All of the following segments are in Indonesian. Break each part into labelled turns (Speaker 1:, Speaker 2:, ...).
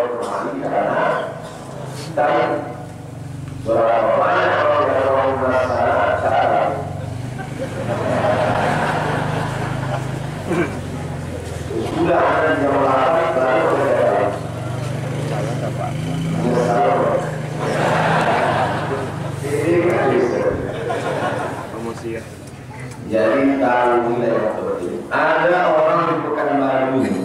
Speaker 1: kemari karena tanya berapa banyak orang yang mau merasa salah. Sudah ada jam 8 baru berjalan.
Speaker 2: Promosi ya.
Speaker 1: Jadi tahu nilai waktu ini. Ada orang di Pekanbaru ini,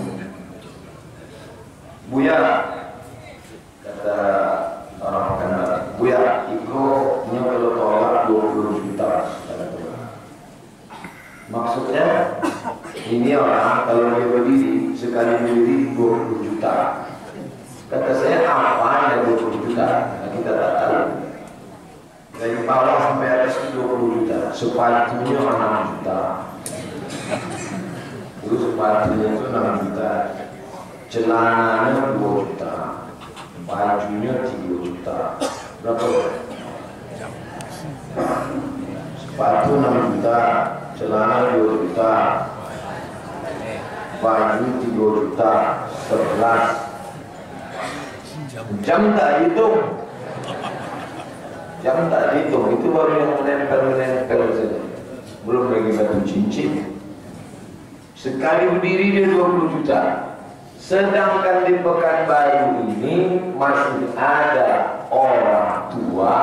Speaker 1: Buya, kata orang Pekanbaru, Buya, Iko kalau tolak 20 juta. Maksudnya ini orang kalau dia berdiri sekali berdiri 20 juta. Kata saya apa yang 20 juta? Nah, kita tak tahu. Dari bawah sampai atas itu 20 juta. Sepatunya 6 juta. Itu sepatunya itu 6 juta. Celananya 2 juta. Bajunya 3 juta. Berapa? Sepatu 6 juta. Celana 2 juta. Baju 3 juta. 11. Jam tak hitung. Jam tak dihitung, itu baru yang menempel saja. Belum lagi batu cincin. Sekali berdiri dia 20 juta. Sedangkan di Pekanbaru ini masih ada orang tua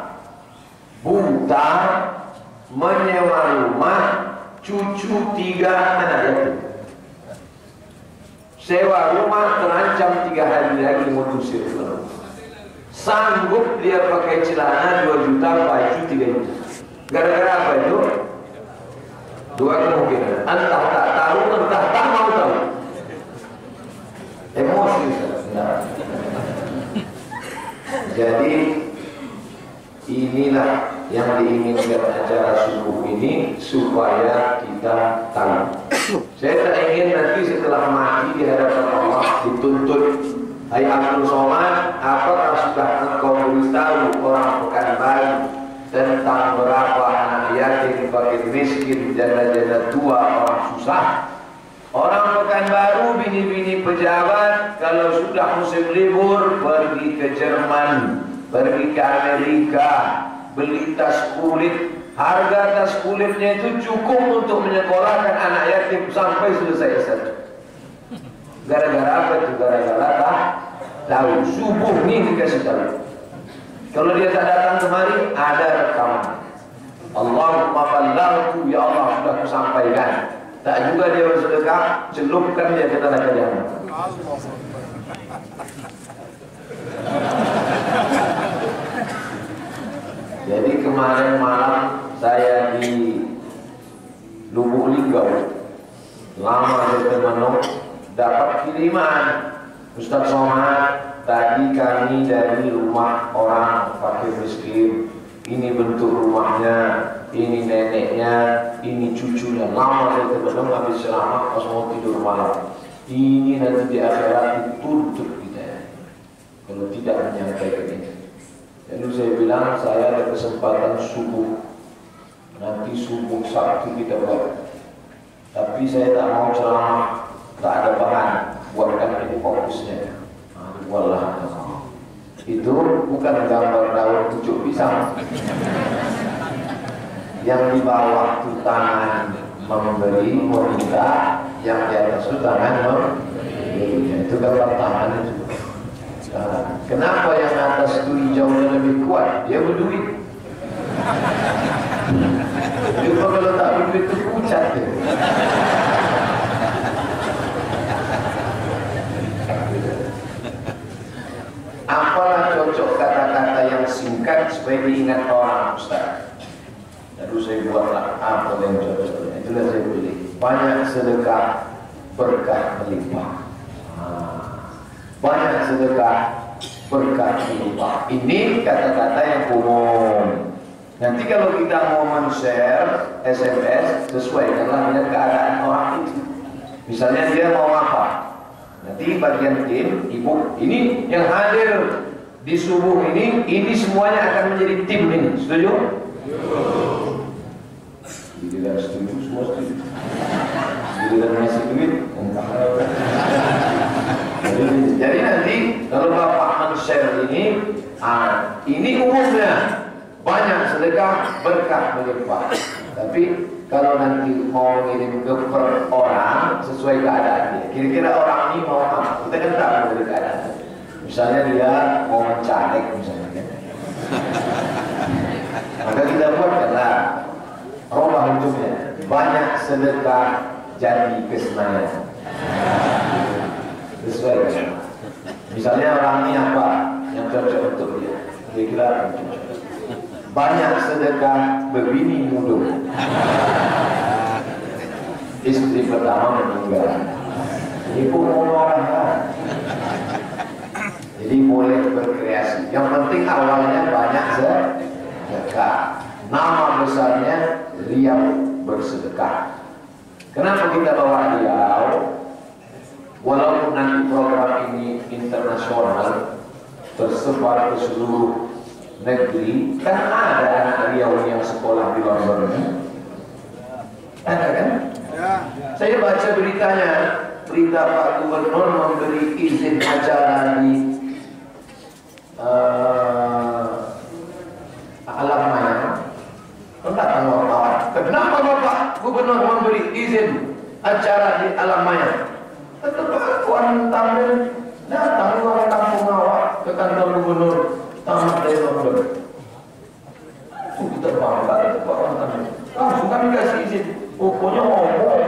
Speaker 1: buta menyewa rumah cucu 3 anak yatim. Sewa rumah terancam 3 hari lagi mau diusir keluar. Sanggup dia pakai celana 2 juta, baju 3 juta. Gara-gara apa itu? 2 kemungkinan. Entah tak tahu, entah tak mau tahu. Emosi. Nah. Jadi inilah yang diinginkan acara subuh ini supaya kita tahu. Saya tak ingin nanti setelah mati di hadapan Allah dituntut, hai Abdul Somad, apakah sudah engkau beritahu orang Pekanbaru tentang berapa anak yatim, fakir miskin, janda-janda tua, orang susah? Orang Pekanbaru, bini-bini pejabat, kalau sudah musim libur pergi ke Jerman, pergi ke Amerika, beli tas kulit. Harga tas kulitnya itu cukup untuk menyekolahkan anak yatim sampai selesai S1. Gara-gara apa itu? Gara-gara tak tahu. Subuh ini dikasih tahu. Kalau dia tak datang kemari, ada rekaman. Allahumma ballaghtu, ya Allah sudah kusampaikan. Tak juga dia bersedekah, celupkan dia ke neraka jahanam. Jadi kemarin malam saya di Lubuk Linggau, lama saya menung, dapat kiriman Ustaz Somad, tadi kami dari rumah orang fakir miskin, ini bentuk rumahnya, ini neneknya, ini cucunya. Lama saya terbenung habis ceramah pas mau tidur malam. Ini nanti di akhirat dituntut kita kalau tidak menyampaikan ini. Lalu saya bilang saya ada kesempatan subuh, nanti subuh Sabtu kita buat. Tapi saya tak mau ceramah, tak ada bahan, buatkan ini fokusnya. Wallah, itu bukan gambar daun pucuk pisang. Yang di bawah itu tangan memberi, meminta, yang di atas itu tangan memberi. Itu gambar tangan itu. Kenapa yang atas itu hijaunya lebih kuat? Dia berduit. Jadi kalau tak berduit itu pucat dia. Apalah cocok kata-kata yang singkat supaya diingat orang, Ustaz. Lalu saya buatlah apa yang cocok. Itulah saya pilih. Banyak sedekah, berkah melimpah. Banyak sedekah, berkah melimpah. Ini kata-kata yang umum. Nanti kalau kita mau men-share SMS, sesuaikanlah dengan keadaan orang itu. Misalnya dia mau apa? Nanti bagian tim, ibu, ini yang hadir di subuh ini semuanya akan menjadi tim ini. Setuju? Tidak setuju, semua setuju. Tidak ngasih duit, enggak. Jadi nanti kalau Ini umumnya banyak sedekah berkah melimpah. Tapi kalau nanti mau ngirim ke per orang sesuai keadaannya. Kira-kira orang ini mau apa? Kita kan tahu dari keadaan. Misalnya dia mau mencaleg misalnya kan. Maka kita buatkanlah robah hujungnya. Banyak sedekah jadi kesenangan. Sesuai kan? Misalnya orang ini apa yang cocok untuk dia? Kira-kira banyak sedekah berbini muda. Istri pertama meninggal. Ini pun orang. Jadi boleh berkreasi. Yang penting awalnya banyak sedekah. Nama besarnya Riau bersedekah. Kenapa kita bawa Riau? Walaupun nanti program ini internasional tersebar ke seluruh negeri, kan ada anak Riau yang sekolah di London. Ada kan? Ya. Saya baca beritanya, berita Pak Gubernur memberi izin acara di Alam Maya. Enggak tahu kawan. Kenapa Bapak Gubernur memberi izin acara di Alam Maya? Tetap kawan tampil datang orang kampung awak ke kantor Gubernur tamat dari London. Kita bangga tetap orang tampil. Langsung kami kasih izin. Pokoknya ngomong.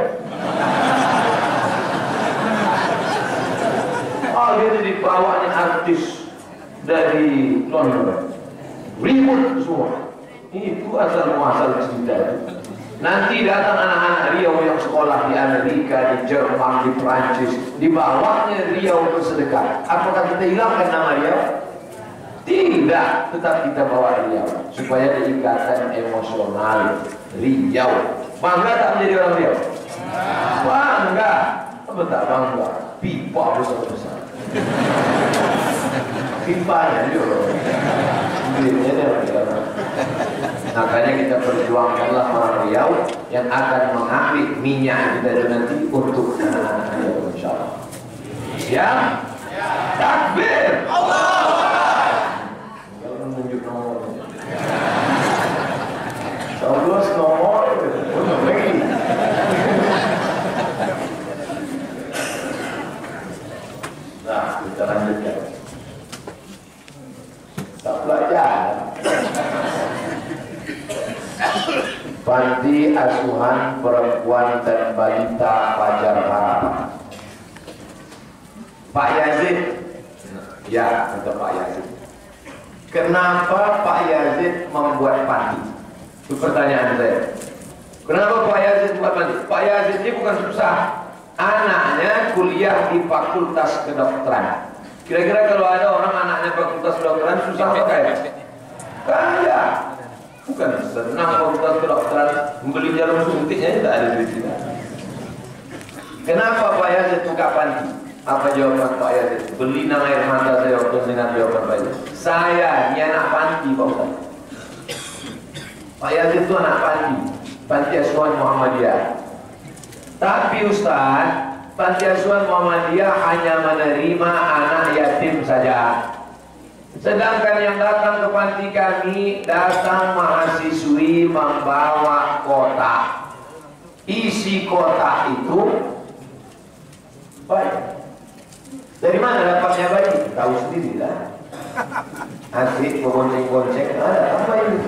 Speaker 1: Akhirnya dibawanya artis dari London. Ribut semua. Itu asal muasal cerita. Nanti datang anak-anak Riau yang sekolah di Amerika, di Jerman, di Prancis, dibawanya Riau bersedekah. Apakah kita hilangkan nama Riau? Tidak, tetap kita bawa Riau supaya ada ikatan emosional Riau. Bangga tak menjadi orang Riau? Bangga. Apa tak bangga? Pipa besar-besar. Pipanya juga. Makanya kita perjuangkanlah orang Riau yang akan mengambil minyak kita nanti untuk anak-anak Riau, insyaallah. Siap? Takbir! Allah! Kalau menunjuk nomornya. 12 nomor, lagi. Nah, kita lanjutkan. Tak belajar. Panti asuhan perempuan dan balita Fajar Harapan. Pak Yazid, ya kata Pak Yazid. Kenapa Pak Yazid membuat panti? Itu pertanyaan saya. Kenapa Pak Yazid buat panti? Pak Yazid ini bukan susah. Anaknya kuliah di Fakultas Kedokteran. Kira-kira kalau ada orang anaknya Fakultas Kedokteran susah apa kaya? Kaya. Bukan senang Fakultas Kedokteran membeli jarum suntiknya tidak ada duit kita. Kenapa Pak Yazid buka panti? Apa jawaban Pak Yazid? Beli nama air mata saya waktu dengan jawaban Pak Yazid. Saya ini anak panti Pak Ustaz. Pak Yazid itu anak panti, panti asuhan Muhammadiyah. Tapi Ustaz, panti asuhan Muhammadiyah hanya menerima anak yatim saja. Sedangkan yang datang ke panti kami, datang mahasiswi membawa kotak. Isi kotak itu baik. Dari mana dapatnya bayi? Tahu sendiri lah. Asik, bonceng-bonceng, ada apa ini?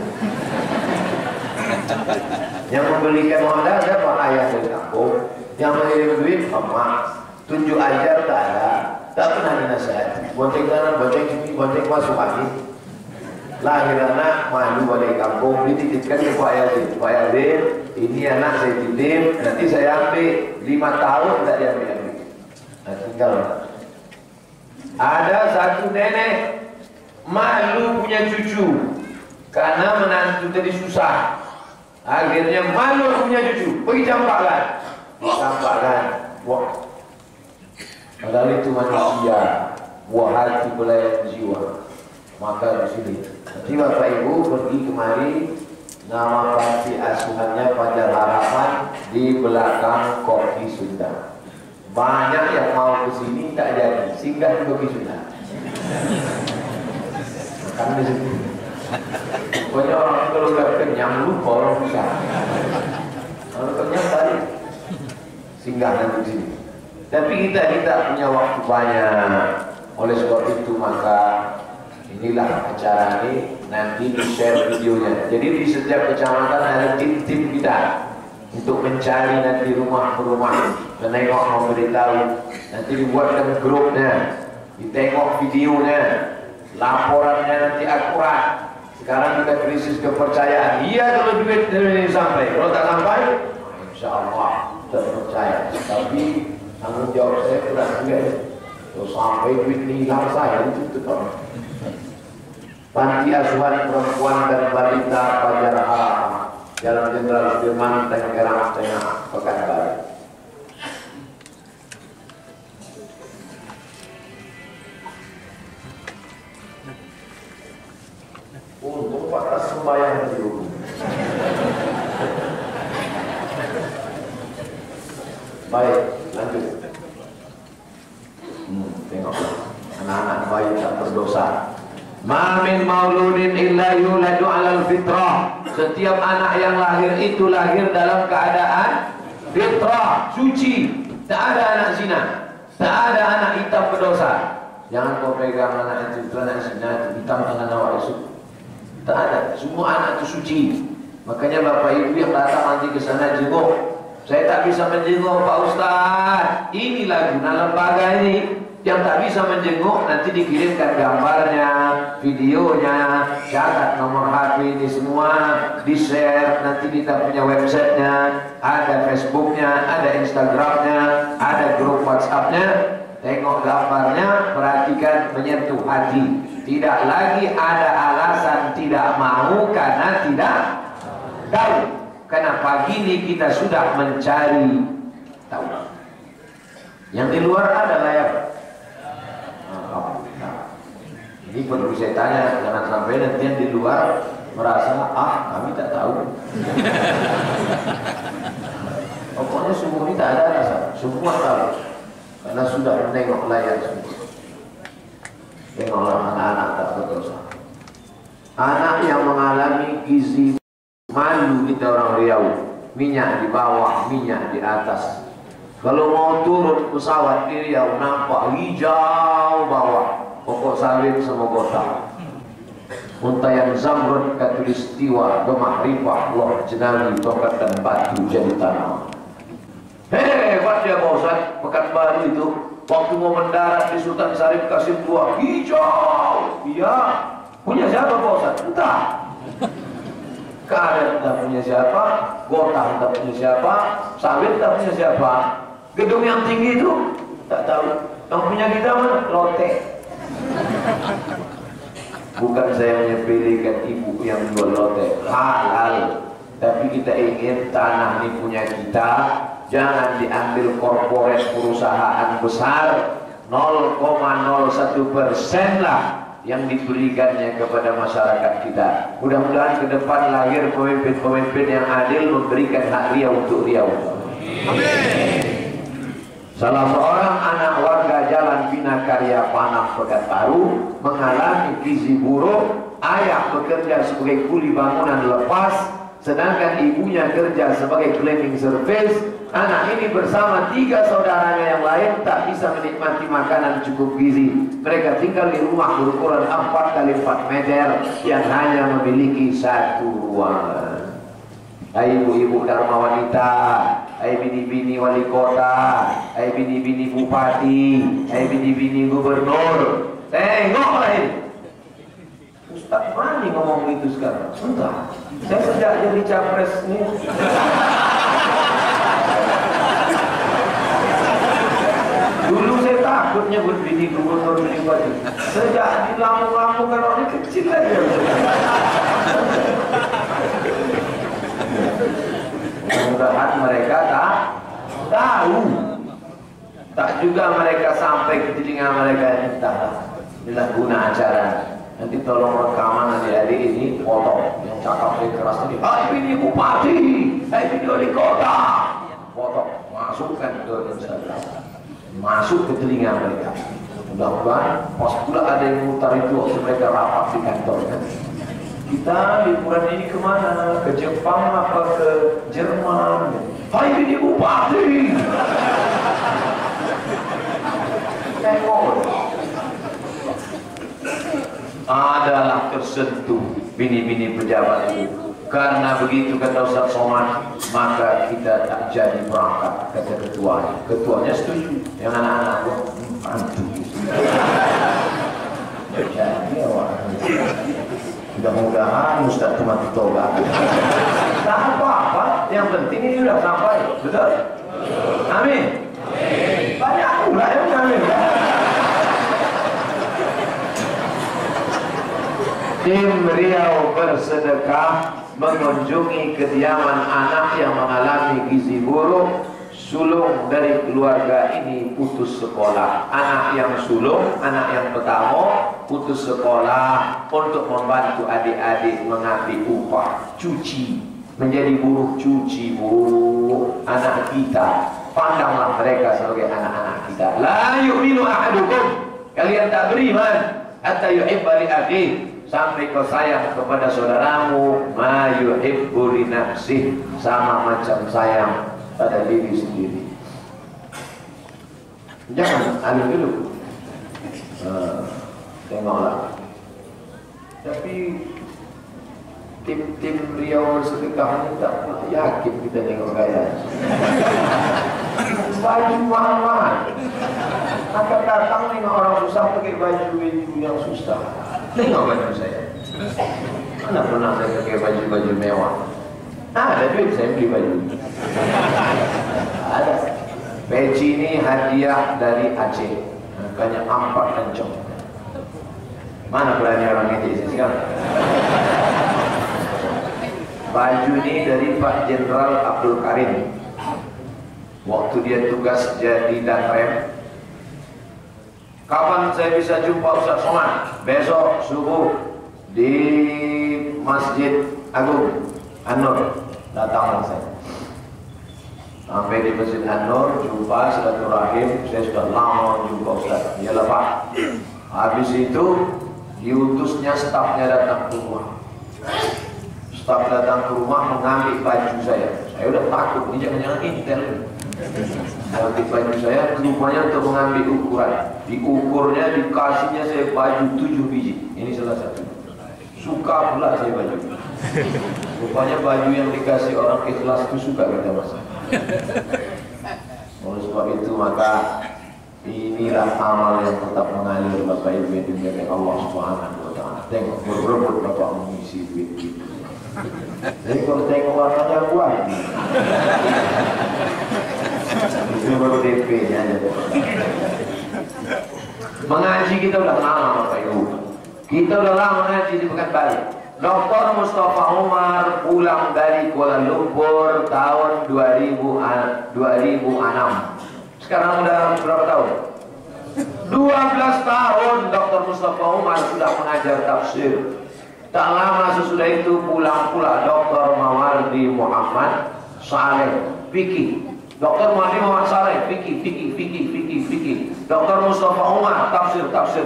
Speaker 1: Yang membelikan modal siapa? Ayah dari kampung. Yang mengirim duit, emak. Tunjuk ajar tak ada. Tak pernah dinasihati. Bonceng kanan, bonceng sini, bonceng masuk angin. Lahir anak, malu balik kampung. Dititipkan ke Pak Yazid. Pak Yazid, ini anak saya titip. Nanti saya ambil 5 tahun tak diambil. Nah, tinggal. Ada satu nenek malu punya cucu karena menantu tadi susah. Akhirnya malu punya cucu, pergi campakkan. Campakkan. Wah. Padahal itu manusia, buah hati pelayan jiwa. Maka di sini, nanti Bapak Ibu pergi kemari, nama panti asuhannya Fajar Harapan di belakang Kopi Sunda. Banyak yang mau ke sini tak jadi, singgah di Kopi Sunda. kan di situ. Pokoknya orang kalau udah kenyang lupa orang bisa. Kalau kenyang tadi singgah nanti di sini. Tapi kita tidak punya waktu banyak. Oleh sebab itu maka inilah acara ini nanti di share videonya. Jadi di setiap kecamatan ada tim-tim kita untuk mencari nanti rumah per rumah, menengok, memberitahu. Nanti dibuatkan grupnya, ditengok videonya, laporannya nanti akurat. Sekarang kita krisis kepercayaan. Iya kalau duit ini sampai, kalau tak sampai, insya Allah terpercaya. Tapi tanggung jawab saya kurang juga. Kalau sampai duit ini hilang saya itu tetap. Panti Asuhan Perempuan dan Balita Fajar Harapan, Jalan Jenderal Sudirman, Tangerang Tengah, Pekanbaru. Untung batas sembahyang di rumah. Baik, lanjut. Tengok anak-anak bayi tak berdosa. Ma min mauludin illa yuladu 'alal fitrah. Setiap anak yang lahir itu lahir dalam keadaan fitrah, suci. Tak ada anak zina, tak ada anak hitam berdosa. Jangan kau pegang anak itu anak zina itu hitam tangan awak itu. Tak ada, semua anak itu suci. Makanya bapak ibu yang datang nanti ke sana jenguk. Saya tak bisa menjenguk Pak Ustaz. Inilah guna lembaga ini. Yang tak bisa menjenguk nanti dikirimkan gambarnya, videonya, catat nomor HP ini semua, di-share. Nanti kita punya websitenya, ada Facebooknya, ada Instagramnya, ada grup WhatsAppnya. Tengok gambarnya, perhatikan, menyentuh hati. Tidak lagi ada alasan tidak mau karena tidak tahu. Karena pagi ini kita sudah mencari tahu. Yang di luar ada layar. Ini perlu saya tanya, jangan sampai nanti yang di luar merasa kami tak tahu. Pokoknya semua ini tak ada alasan, semua tahu. Karena sudah menengok layar semua. Tengoklah anak-anak tak berdosa. Anak yang mengalami gizi malu kita orang Riau, minyak di bawah, minyak di atas. Kalau mau turun pesawat di Riau nampak hijau bawah, pokok sawit sama gota. Untayan Zamrud Katulistiwa Gemah Loh Jenali Tokat dan batu jadi tanah. Hebat ya Pak Ustaz, Pekanbaru itu waktu mau mendarat di Sultan Syarif Kasim II hijau. Iya, punya siapa Pak Ustaz? Entah. Karet tak punya siapa, gotah tak punya siapa, sawit tak punya siapa. Gedung yang tinggi itu tak tahu. Yang punya kita mana? Lote. Bukan saya menyepelekan ibu yang jual lote, halal. Tapi kita ingin tanah ini punya kita. Jangan diambil korporat perusahaan besar. 0,01% lah yang diberikannya kepada masyarakat kita. Mudah-mudahan ke depan lahir pemimpin-pemimpin yang adil memberikan hak Riau untuk Riau. Amin. Salah seorang anak warga Jalan Bina Karya Panang Pekanbaru mengalami gizi buruk. Ayah bekerja sebagai kuli bangunan lepas, sedangkan ibunya kerja sebagai cleaning service. Anak ini bersama 3 saudaranya yang lain tak bisa menikmati makanan cukup gizi. Mereka tinggal di rumah berukuran 4 kali 4 meter yang hanya memiliki 1 ruangan. Hai ibu-ibu Dharma Wanita, hai bini-bini wali kota, hai bini-bini bupati, hai bini-bini gubernur, tengoklah ini. Ustaz berani ngomong gitu sekarang? Entah. Saya sejak jadi capres nih. Dulu saya takut nyebut bini gubernur, bini bupati. Sejak di Lampung-Lampung kan orang kecil aja. Mudah-mudahan mereka tak tahu, tak juga mereka sampai ke telinga mereka. Entahlah, inilah guna acara. Nanti tolong rekaman adik-adik ini, foto yang cakap keras tadi. Hai bini bupati, hai bini wali kota, foto masukkan ke Instagram, masuk ke telinga mereka. Mudah-mudahan pas pula ada yang mutar itu waktu mereka rapat di kantor kan. Kita liburan ini kemana? Ke Jepang apa ke Jerman? Hai ini bupati. Tengok. Adalah tersentuh bini-bini pejabat itu. Karena begitu kata Ustaz Somad, maka kita tak jadi berangkat, kata ketuanya. Ketuanya setuju, yang anak-anak antum. Jadi awak. Mudah-mudahan Ustaz cuma ditolak. Tak apa-apa, yang penting ini sudah sampai, betul? Amin. Banyak pula yang amin. Tim Riau bersedekah mengunjungi kediaman anak yang mengalami gizi buruk. Sulung dari keluarga ini putus sekolah. Anak yang sulung, anak yang pertama putus sekolah untuk membantu adik-adik mengambil upah cuci, menjadi buruh cuci bu anak kita. Pandanglah mereka sebagai anak-anak kita. La yu'minu ahadukum, kalian tak beriman hatta yuhibba li akhihi, sampai kau sayang kepada saudaramu ma yuhibbu li nafsihi, sama macam sayang pada diri sendiri. Jangan alim dulu. Tengoklah. Tapi tim Riau bersedekah ini tak yakin kita tengok gaya. Baju mahal-mahal. Akan datang tengok orang susah pakai baju yang susah. Tengok baju saya. Mana pernah saya pakai baju mewah? Ada duit saya beli baju. Ada. Peci ini hadiah dari Aceh. Harganya 4 kencong. Mana berani orang ini sekarang? Baju ini dari Pak Jenderal Abdul Karim. Waktu dia tugas jadi Danrem. Kapan saya bisa jumpa Ustaz Somad? Besok subuh di Masjid Agung An-Nur. Datanglah saya. Sampai di Masjid An-Nur, jumpa silaturahim. Saya sudah lama jumpa Ustaz. Iyalah Pak. Habis itu diutusnya stafnya datang ke rumah. Staf datang ke rumah mengambil baju saya. Saya udah takut, ini jangan-jangan intel. Ambil baju saya ke rumahnya untuk mengambil ukuran. Diukurnya, dikasihnya saya baju 7 biji. Ini salah satu. Suka pula saya baju. Rupanya baju yang dikasih orang ikhlas itu suka kita mas. Oleh sebab itu maka inilah amal yang tetap mengalir Bapak Ibu yang dimuliakan Allah Subhanahu wa taala. Tengok berebut Bapak mengisi duit itu. Jadi kalau tengok warnanya buat. Itu baru DP-nya aja. Mengaji kita udah lama Bapak Ibu. Kita udah lama mengaji di Pekanbaru. Dr. Mustafa Umar pulang dari Kuala Lumpur tahun 2006. Sekarang udah berapa tahun? 12 tahun Dr. Mustafa Umar sudah mengajar tafsir. Tak lama sesudah itu pulang pula Dr. Mawardi Muhammad Saleh Fikih. Dr. Mawardi Muhammad Saleh Fikih. Dr. Mustafa Umar tafsir.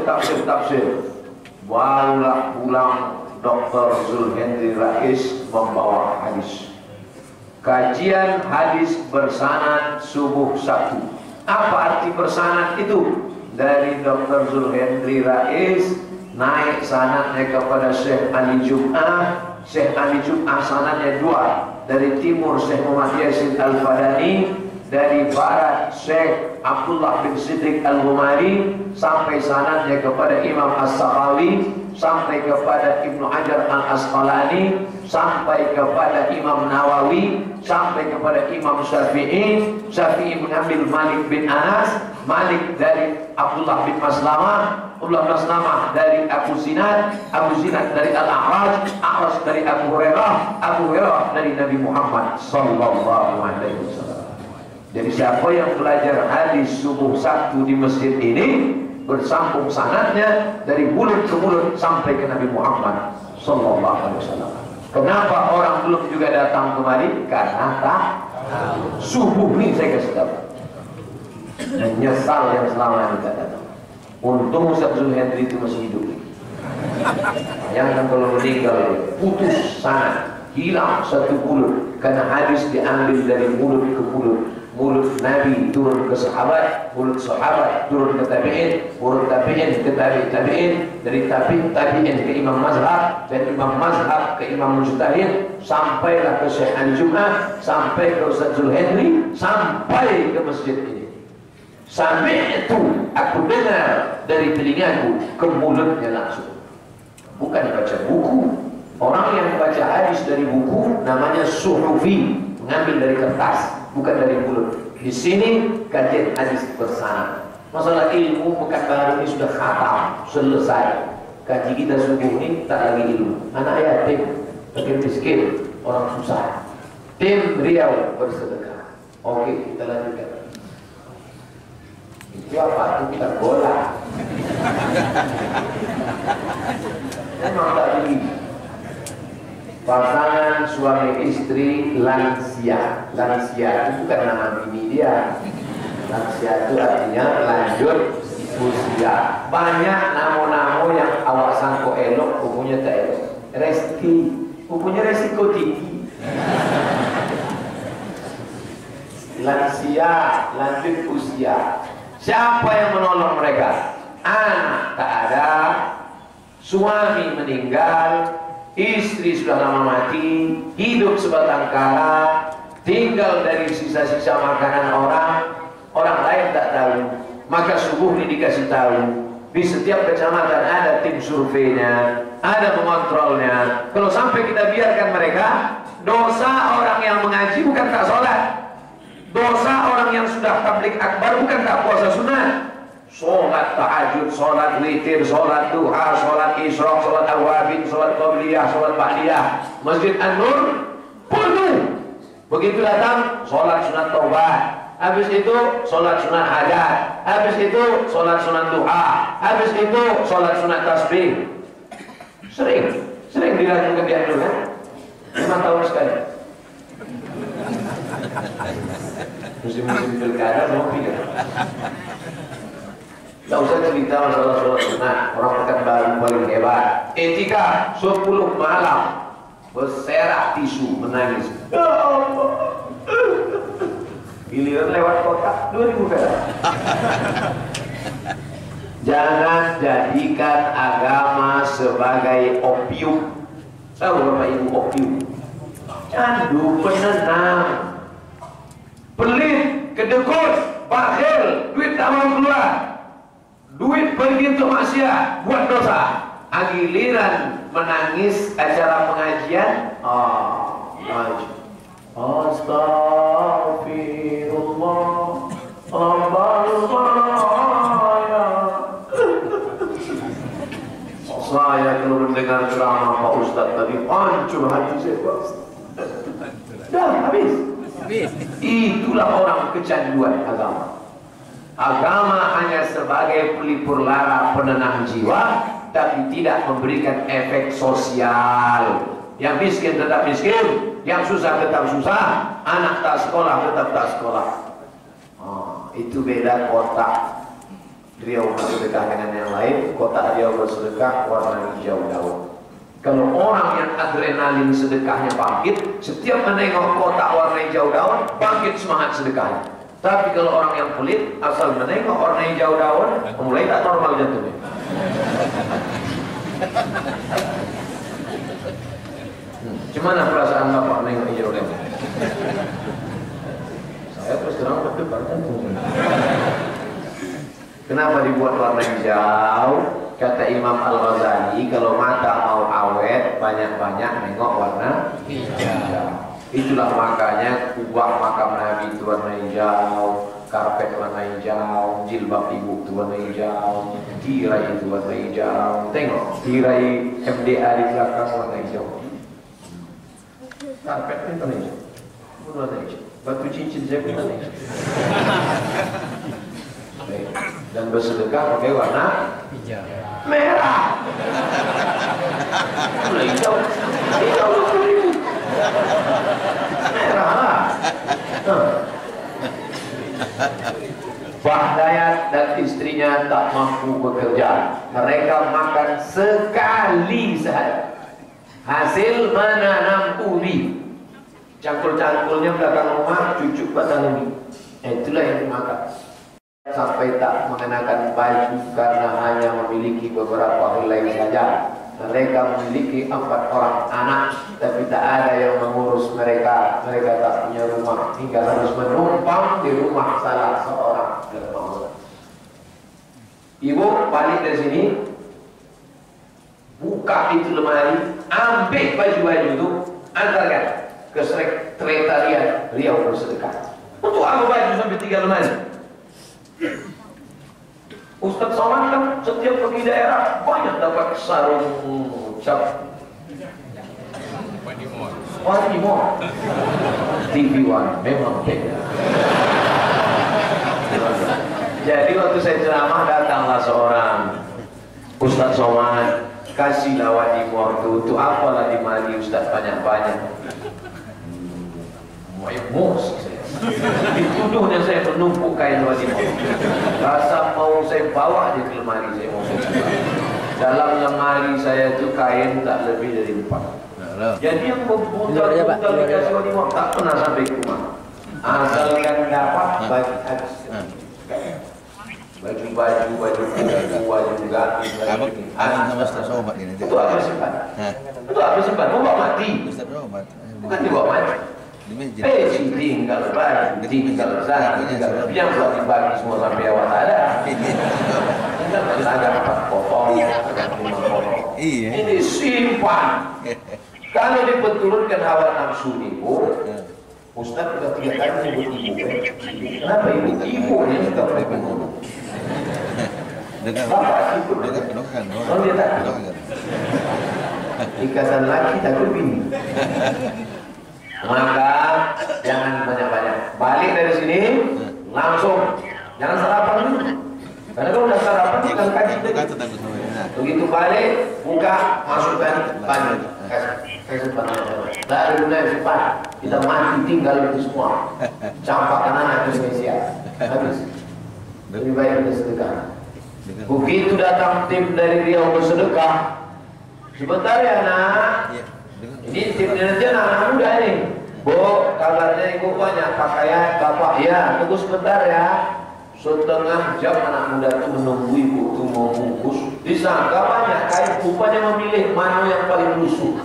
Speaker 1: Barulah pulang Dr. Zulhendri Rais membawa hadis. Kajian hadis bersanad subuh Sabtu. Apa arti bersanad itu? Dari Dr. Zulhendri Rais naik sanadnya kepada Syekh Ali Jum'ah. Syekh Ali Jum'ah sanadnya 2. Dari timur Syekh Muhammad Yasin Al-Fadani, dari barat Syekh Abdullah bin Siddiq Al-Humari, sampai sanadnya kepada Imam As-Sakhawi, sampai kepada Ibnu Hajar Al-Asqalani, sampai kepada Imam Nawawi, sampai kepada Imam Syafi'i bin Abil Malik bin Anas, Malik dari Abdullah bin Maslamah, Abdullah bin Maslamah dari Abu Zinad dari Al-A'raj, A'raj dari Abu Hurairah dari Nabi Muhammad sallallahu alaihi wasallam. Jadi siapa yang belajar hadis subuh Sabtu di masjid ini bersambung sanadnya dari mulut ke mulut sampai ke Nabi Muhammad sallallahu alaihi wasallam. Kenapa orang belum juga datang kemari? Karena tak subuh ini saya kasih tahu. Dan nyesal yang selama ini tidak datang. Untung Ustaz Zulhendri itu masih hidup. Bayangkan kalau meninggal, putus sana, hilang satu mulut, karena hadis diambil dari mulut ke mulut. Mulut Nabi turun ke sahabat, mulut sahabat turun ke tabi'in, mulut tabi'in ke tabi'in, dari tabi'in ke imam mazhab, dari imam mazhab ke imam mujtahid, sampailah ke Syekh Al-Jum'ah, sampai ke Ustaz Zulhendri, sampai ke masjid ini. Sampai itu aku dengar dari telingaku ke mulutnya langsung. Bukan baca buku. Orang yang baca hadis dari buku namanya suhufi, mengambil dari kertas, bukan dari mulut. Di sini kajian hadis bersama. Masalah ilmu bukan baru ini sudah khatam, selesai. Kaji kita subuh ini tak lagi ilmu. Anak yatim, fakir miskin, orang susah. Tim Riau bersedekah. Oke, kita lanjutkan. Itu apa? Itu kita bola. Memang tak begini. Pasangan suami istri lansia. Lansia itu bukan nama bini dia. Lansia itu artinya lanjut usia. Banyak namo-namo yang awak sangko elok, hukumnya tak elok. Rezeki, hukumnya resiko tinggi. Lansia, lanjut usia. Siapa yang menolong mereka? Anak tak ada, suami meninggal, istri sudah lama mati, hidup sebatang kara, tinggal dari sisa-sisa makanan orang lain tak tahu. Maka subuh ini dikasih tahu. Di setiap kecamatan ada tim surveinya, ada mengontrolnya. Kalau sampai kita biarkan mereka, dosa orang yang mengaji bukan tak sholat, dosa orang yang sudah tabligh akbar bukan tak puasa sunnah. Sholat tahajud, sholat witir, sholat duha, sholat isyraq, sholat awabin, sholat qabliyah, sholat ba'diyah. Masjid An-Nur penuh. Begitu datang, sholat sunat taubat. Habis itu, sholat sunat hajat. Habis itu, sholat sunat duha. Habis itu, sholat sunat tasbih. Sering dilakukan di An-Nur kan? 5 tahun sekali. Musim-musim pilkada mau pilih. Tidak usah cerita masalah sholat sunnah. Orang Pekanbaru paling hebat. Etika 10 malam berserak tisu menangis. Ya Allah. Giliran lewat kota 2000 perak. Jangan jadikan agama sebagai opium. Tahu Bapak Ibu opium? Candu, penenang, pelit, kedekut, bakhil, duit tak mau keluar, duit pergi untuk maksiat, buat dosa. Giliran menangis acara pengajian, Astaghfirullah, saya kalau mendengar ceramah Pak Ustadz tadi hancur hati saya. Dah habis. Itulah orang kecanduan agama. Agama hanya sebagai pelipur lara, penenang jiwa, tapi tidak memberikan efek sosial. Yang miskin tetap miskin, yang susah tetap susah, anak tak sekolah tetap tak sekolah. Itu beda kotak. Riau bersedekah dengan yang lain, kotak Riau bersedekah warna hijau daun. Kalau orang yang adrenalin sedekahnya bangkit, setiap menengok kotak warna hijau daun, bangkit semangat sedekahnya. Tapi kalau orang yang pelit, asal menengok warna hijau daun, mulai tak normal jantungnya. Gimana perasaan Bapak menengok hijau daun? Saya terus terang berdebar jantung. Kenapa dibuat warna hijau? Kata Imam Al-Ghazali, kalau mata mau awet, banyak-banyak nengok warna hijau. Itulah makanya kubah makam Nabi itu warna hijau, karpet warna hijau, jilbab ibu itu warna hijau, tirai itu warna hijau. Tengok, tirai MDA di belakang warna hijau, karpet itu warna hijau, warna hijau, batu cincin saya pun warna hijau. Dan bersedekah pakai warna hijau, merah, warna hijau, hijau 20.000, merah lah. Bahdayat dan istrinya tak mampu bekerja. Mereka makan sekali sehari. Hasil menanam ubi. Cangkul-cangkulnya belakang rumah, cucuk batang ubi. Itulah yang dimakan. Sampai tak mengenakan baju karena hanya memiliki beberapa helai saja. Mereka memiliki 4 orang anak, tapi tak ada yang mengurus mereka. Mereka tak punya rumah, hingga harus menumpang di rumah salah seorang dermawan. Ibu balik dari sini, buka itu lemari, ambil baju-baju itu, antarkan ke sekretariat Riau Bersedekah. Untuk apa baju sampai 3 lemari? Ustaz Somad kan setiap pergi daerah banyak dapat sarung cap Wadimor TV One memang beda. Jadi waktu saya ceramah datanglah seorang Ustaz Somad, kasihlah Wadimor itu untuk apalah di Mali Ustaz banyak-banyak. Emosi saya. Dituduhnya saya menumpuk kain Wadimor. Rasa mau saya bawa aja ke lemari saya mau saya buka. Dalam lemari saya itu kain tak lebih dari 4. Jadi yang buntal-buntal dikasih Wadimor tak pernah sampai ke rumah. Asalkan dapat bagi habis. Baju-baju ganti. Itu apa simpan? Itu apa simpan? Mau bawa mati? Bukan dibawa mati. Tinggal baju, tinggal sana, tinggal biang buat dibagi semua sampai awal ada. Tinggal agak 4 potong, agak 5 potong. Ini simpan. Kalau diperturunkan hawa nafsu ibu, Ustaz sudah 3 kali nyebut ibu. Kenapa ibu? Ibu ini sudah pernah ngomong. Bapak ikut dengan oh dia takut. Ikatan laki takut bini. Maka jangan banyak-banyak. Balik dari sini langsung, jangan sarapan dulu. Karena kalau udah sarapan tinggal kaji tadi. Begitu balik, buka, masukkan baju. Kasih simpan. Tak ada gunanya simpan. Kita mati tinggal itu semua. Campakkan anak ke Indonesia. Habis. Lebih baik kita sedekah. Begitu datang tim dari Riau Bersedekah. Sebentar ya nak. Ini tim nanti anak muda nih. Bu, kabarnya ibu banyak pakaian bapak ya. Tunggu sebentar ya. Setengah jam anak muda itu menunggu ibu itu mau bungkus. Disangka banyak kain, rupanya memilih mana yang paling lusuh.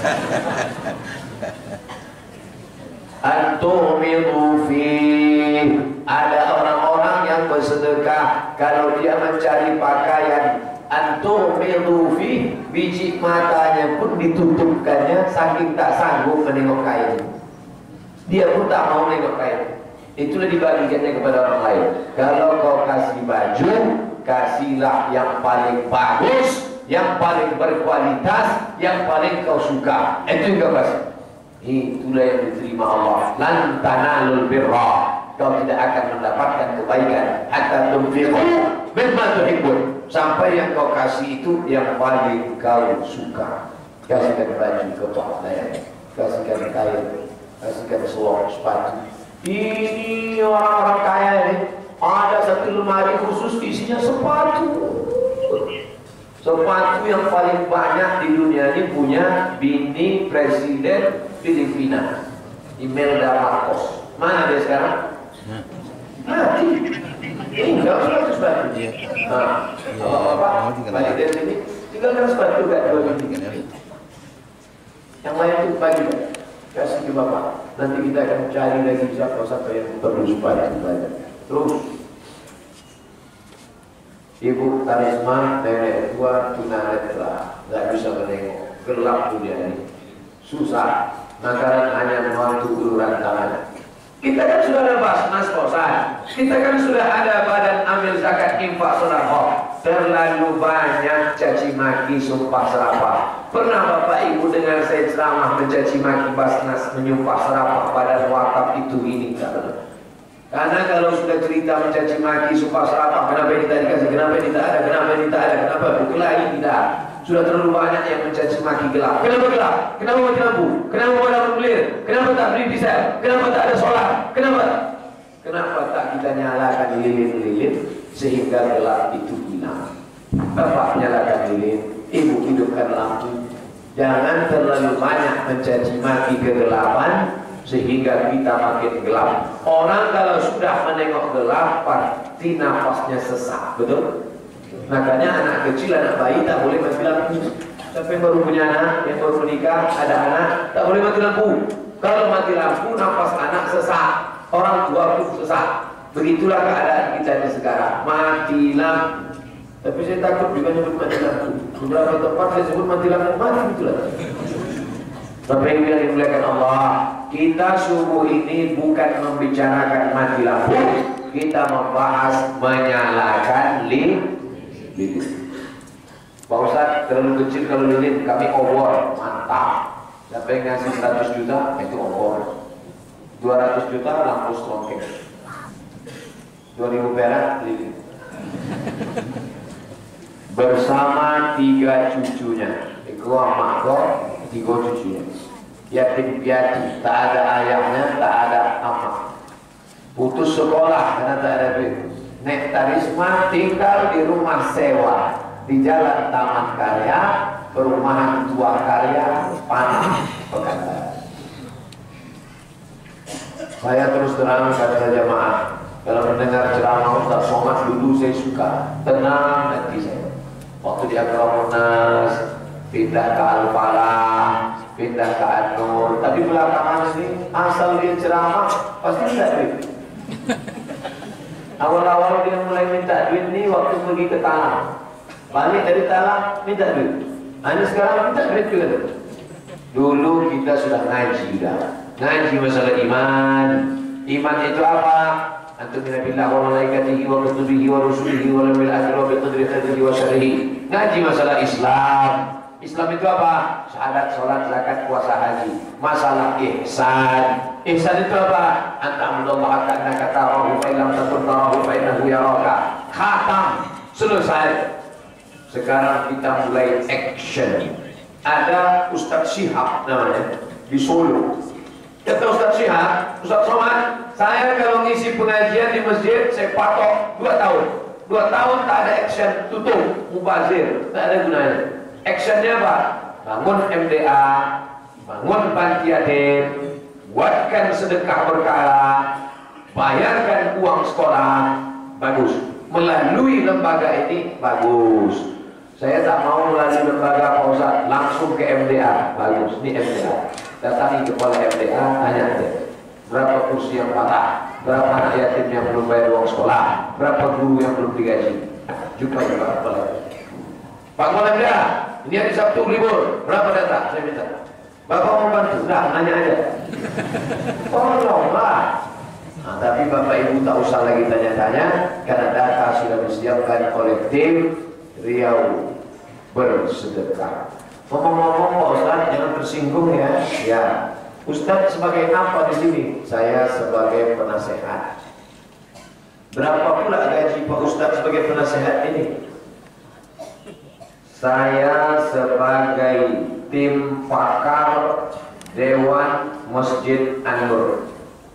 Speaker 1: Antumidu fi. Ada orang-orang yang bersedekah kalau dia mencari pakaian. Antumidu fi, biji matanya pun ditutupkannya saking tak sanggup menengok kain. Dia pun tak mau menengok kain. Itulah dibagikannya kepada orang lain. Kalau kau kasih baju, kasihlah yang paling bagus, yang paling berkualitas, yang paling kau suka. Itu yang kau kasih. Itulah yang diterima Allah. Lan tanalul birra. Kau tidak akan mendapatkan kebaikan hatta tunfiqu mimma tuhibbun. Sampai yang kau kasih itu yang paling kau suka. Kasihkan baju ke pakaian, kasihkan kain, kasihkan selop sepatu. Ini orang-orang kaya ini ada satu lemari khusus isinya sepatu. Sepatu yang paling banyak di dunia ini punya bini presiden Filipina, Imelda Marcos. Mana dia sekarang? Mati. Tinggal sepatu. Nah, bapak balik dari sini tinggalkan sepatu gak dua bini. Yang lain itu bagi kasih ke bapak. Nanti kita akan cari lagi siapa-siapa yang perlu sepatu banyak. Terus ibu Karisma nenek tua tunanetra, nggak bisa menengok, gelap dunia ini, susah. Makanan hanya membantu uluran tangan. Kita kan sudah ada basnas kosan, kita kan sudah ada badan amil zakat infak sedekah. Terlalu banyak caci maki sumpah serapah. Pernah bapak ibu dengar saya ceramah mencaci maki basnas menyumpah serapah badan wakaf itu ini tak benar. Karena kalau sudah cerita mencaci maki sumpah serapah, kenapa ini tak dikasih, kenapa ini tak ada, kenapa ini tak ada, kenapa buku lain tidak. Sudah terlalu banyak yang mencaci maki gelap. Kenapa gelap? Kenapa mati lampu? Kenapa ada bergulir? Kenapa tak beli diesel? Kenapa tak ada solar? Kenapa? Kenapa tak kita nyalakan lilin-lilin sehingga gelap itu hilang? Bapak nyalakan lilin, ibu hidupkan lampu. Jangan terlalu banyak mencaci maki kegelapan sehingga kita makin gelap. Orang kalau sudah menengok gelap pasti nafasnya sesak, betul? Makanya anak kecil, anak bayi tak boleh mati lampu. Sampai baru punya anak, yang baru menikah, ada anak, tak boleh mati lampu. Kalau mati lampu, nafas anak sesak, orang tua pun sesak. Begitulah keadaan kita di sekarang. Mati lampu. Tapi saya takut juga nyebut mati lampu. Beberapa tempat saya sebut mati lampu, mati betulan. Bapak Ibu yang dimuliakan Allah, kita subuh ini bukan membicarakan mati lampu, kita membahas menyalakan lilin. Pak Ustaz, terlalu kecil kalau lilin, kami obor, mantap. Siapa yang ngasih 100 juta, itu obor. 200 juta, lampu strongkeng. 2000 perak, lilin. Bersama 3 cucunya, Iko Amako, 3 cucunya. Yatim piatu, tak ada ayahnya, tak ada amak. Putus sekolah karena tak ada duit. Nek Tarisma tinggal di rumah sewa di Jalan Taman Karya, perumahan tua karya, Panah, Pekanbaru. Saya terus terang kata jamaah, kalau mendengar ceramah Ustaz Somad dulu saya suka, tenang hati saya. Waktu di Agromonas, pindah ke Al-Falah, pindah ke An-Nur, tapi belakangan ini asal dia ceramah pasti tidak duit. Awal-awal dia mulai minta duit nih waktu pergi ke Talang. Balik dari Talang minta duit. Ini sekarang minta duit juga. Dulu kita sudah ngaji juga. Ngaji masalah iman. Iman itu apa? Antum min billah wa malaikatihi wa kutubihi wa rusulihi wa bil akhir wa bi qadri khairihi wa syarrihi. Ngaji masalah Islam. Islam itu apa? Syahadat, salat, zakat, puasa, haji. Masalah ihsan. Ihsan itu apa? Antamudallaha ka'annaka tarahu fa illam takun tarahu fa innahu yaraka. Khatam. Selesai. Sekarang kita mulai action. Ada Ustaz Syihab namanya di Solo. Kata Ustaz Syihab, Ustaz Somad, saya kalau ngisi pengajian di masjid saya patok 2 tahun. 2 tahun tak ada action, tutup, mubazir, tak ada gunanya. Actionnya apa? Bangun MDA, bangun panti yatim, buatkan sedekah berkala, bayarkan uang sekolah, bagus. Melalui lembaga ini, bagus. Saya tak mau melalui lembaga Pak Ustaz, langsung ke MDA, bagus. Ini MDA. Datangi kepala MDA, tanya dia, berapa kursi yang patah, berapa anak yatim yang belum bayar uang sekolah, berapa guru yang belum digaji. Jumpa kepala. Pak Kepala MDA, ini hari Sabtu libur, berapa data? Saya minta. Bapak mau bantu? Dah, nanya aja. Tolonglah. Nah, tapi Bapak Ibu tak usah lagi tanya-tanya, karena data sudah disiapkan oleh tim Riau Bersedekah. Ngomong-ngomong Pak Ustaz, jangan tersinggung ya. Ya, Ustaz sebagai apa di sini? Saya sebagai penasehat. Berapa pula gaji Pak Ustaz sebagai penasehat ini? Saya sebagai tim pakar Dewan Masjid An-Nur.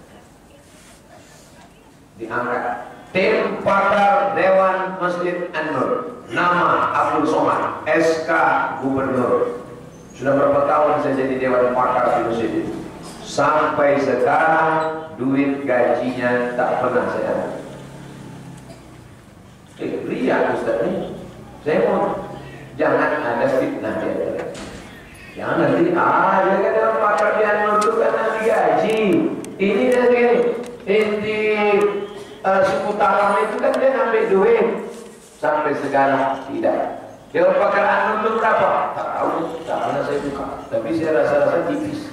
Speaker 1: Diangkat. Tim pakar Dewan Masjid An-Nur. Nama Abdul Somad, SK Gubernur. Sudah berapa tahun saya jadi Dewan Pakar di masjid itu. Sampai sekarang duit gajinya tak pernah saya ambil. Lihat Ustaz ini. Saya mau jangan ada fitnah di antara. Jangan nanti dia kan Dewan Pakar di An-Nur itu karena digaji. Ini dan ini suku Talang itu kan dia ngambil duit. Sampai sekarang tidak. Dewan Pakar An-Nur itu berapa? Tak tahu, tak pernah saya buka. Tapi saya rasa-rasa tipis.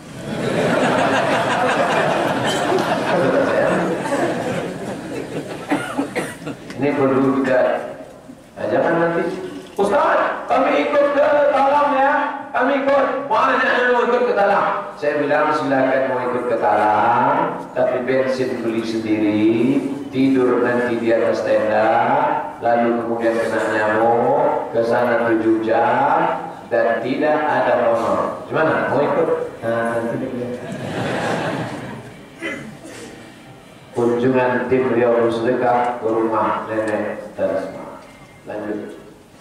Speaker 1: Ini perlu kita. Nah, jangan nanti, Ustaz, kami ikut ke Talang ya. Kami ikut. Mana yang mau ikut ke Talang? Saya bilang silakan mau ikut ke Talang, tapi bensin beli sendiri. Tidur nanti di atas tenda, lalu kemudian kena nyamuk, ke sana 7 jam, dan tidak ada honor. Gimana? Mau ikut? Nah, nanti kunjungan tim Riyadhus Sedekah ke rumah nenek Teresma. Lanjut.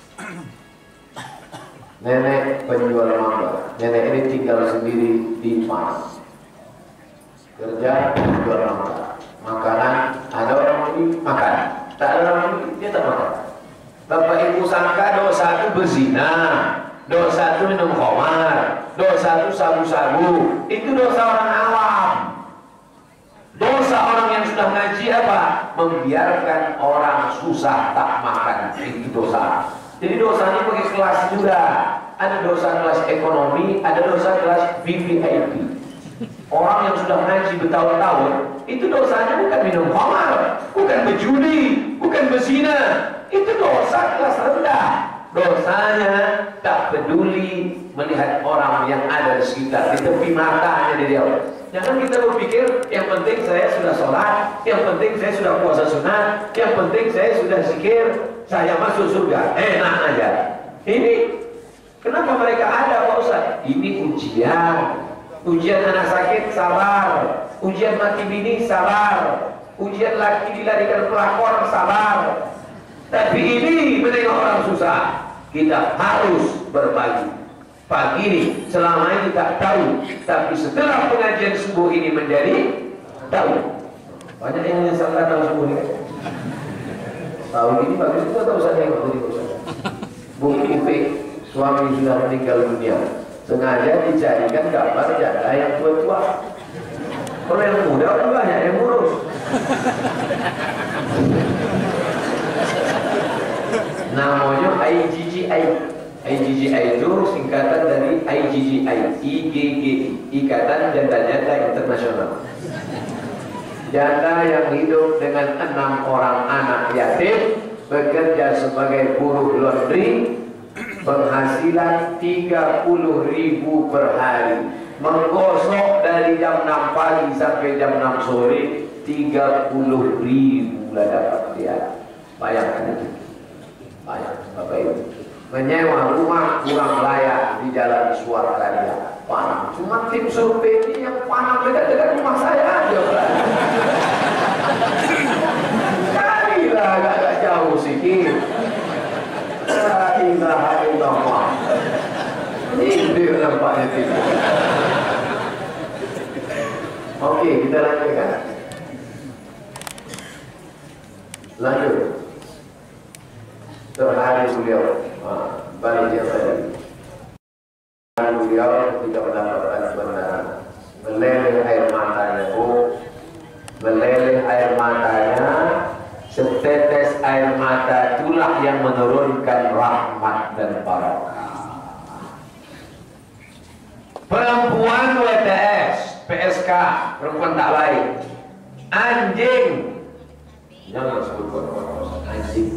Speaker 1: Nenek penjual mangga. Nenek ini tinggal sendiri di Padang. Kerja penjual mangga. Makanan, ada orang beli makan, tak ada orang beli dia tak makan. Bapak ibu sangka dosa itu berzina, dosa itu minum khamar, dosa itu sabu-sabu. Itu dosa orang awam. Dosa orang yang sudah ngaji apa? Membiarkan orang susah tak makan. Itu dosa. Jadi dosanya pakai kelas juga. Ada dosa kelas ekonomi, ada dosa kelas VVIP. Orang yang sudah ngaji bertahun-tahun, itu dosanya bukan minum khamar, bukan berjudi, bukan berzina. Itu dosa kelas rendah. Dosanya tak peduli melihat orang yang ada di sekitar, di tepi matanya dia. Jangan kita berpikir yang penting saya sudah sholat, yang penting saya sudah puasa sunat, yang penting saya sudah zikir, saya masuk surga. Enak aja. Ini kenapa mereka ada Pak Ustaz? Ini ujian. Ujian anak sakit, sabar. Ujian mati bini, sabar. Ujian laki dilarikan pelakor, sabar. Tapi ini menengok orang susah, kita harus berbagi. Pagi ini selama ini tak tahu, tapi setelah pengajian subuh ini menjadi tahu. Banyak yang menyesal datang subuh ini. Tahu ini bagus itu atau usah tengok tadi Ustaz. Bung Ipik, suami sudah meninggal dunia. Sengaja dicarikan gambar janda yang tua-tua. Kalau yang muda kan banyak yang ngurus. Namanya IGGI. IGGI itu singkatan dari IGGI, IGGI, Ikatan Janda-Janda Internasional. Janda yang hidup dengan 6 orang anak yatim, bekerja sebagai buruh laundry, penghasilan 30.000 per hari, menggosok dari jam 6 pagi sampai jam 6 sore, 30.000 lah dapat dia. Bayangkan itu. Bayang, Bapak Ibu. Menyewa rumah kurang layak di Jalan Suarkarya, Padang. Cuma tim survei ini yang Padang dekat-dekat rumah saya aja. Carilah agak jauh sedikit. La ilaha illallah. Ini dia nampaknya tidak. Oke, kita lanjutkan. Lanjut. Terhari beliau, balik dia tadi. Beliau tidak mendapatkan kebenaran. Meleleh air matanya, meleleh air matanya. Setetes air mata itulah yang menurunkan rahmat dan barakah. Perempuan WTS, PSK, perempuan tak baik. Anjing. Jangan sebut anjing.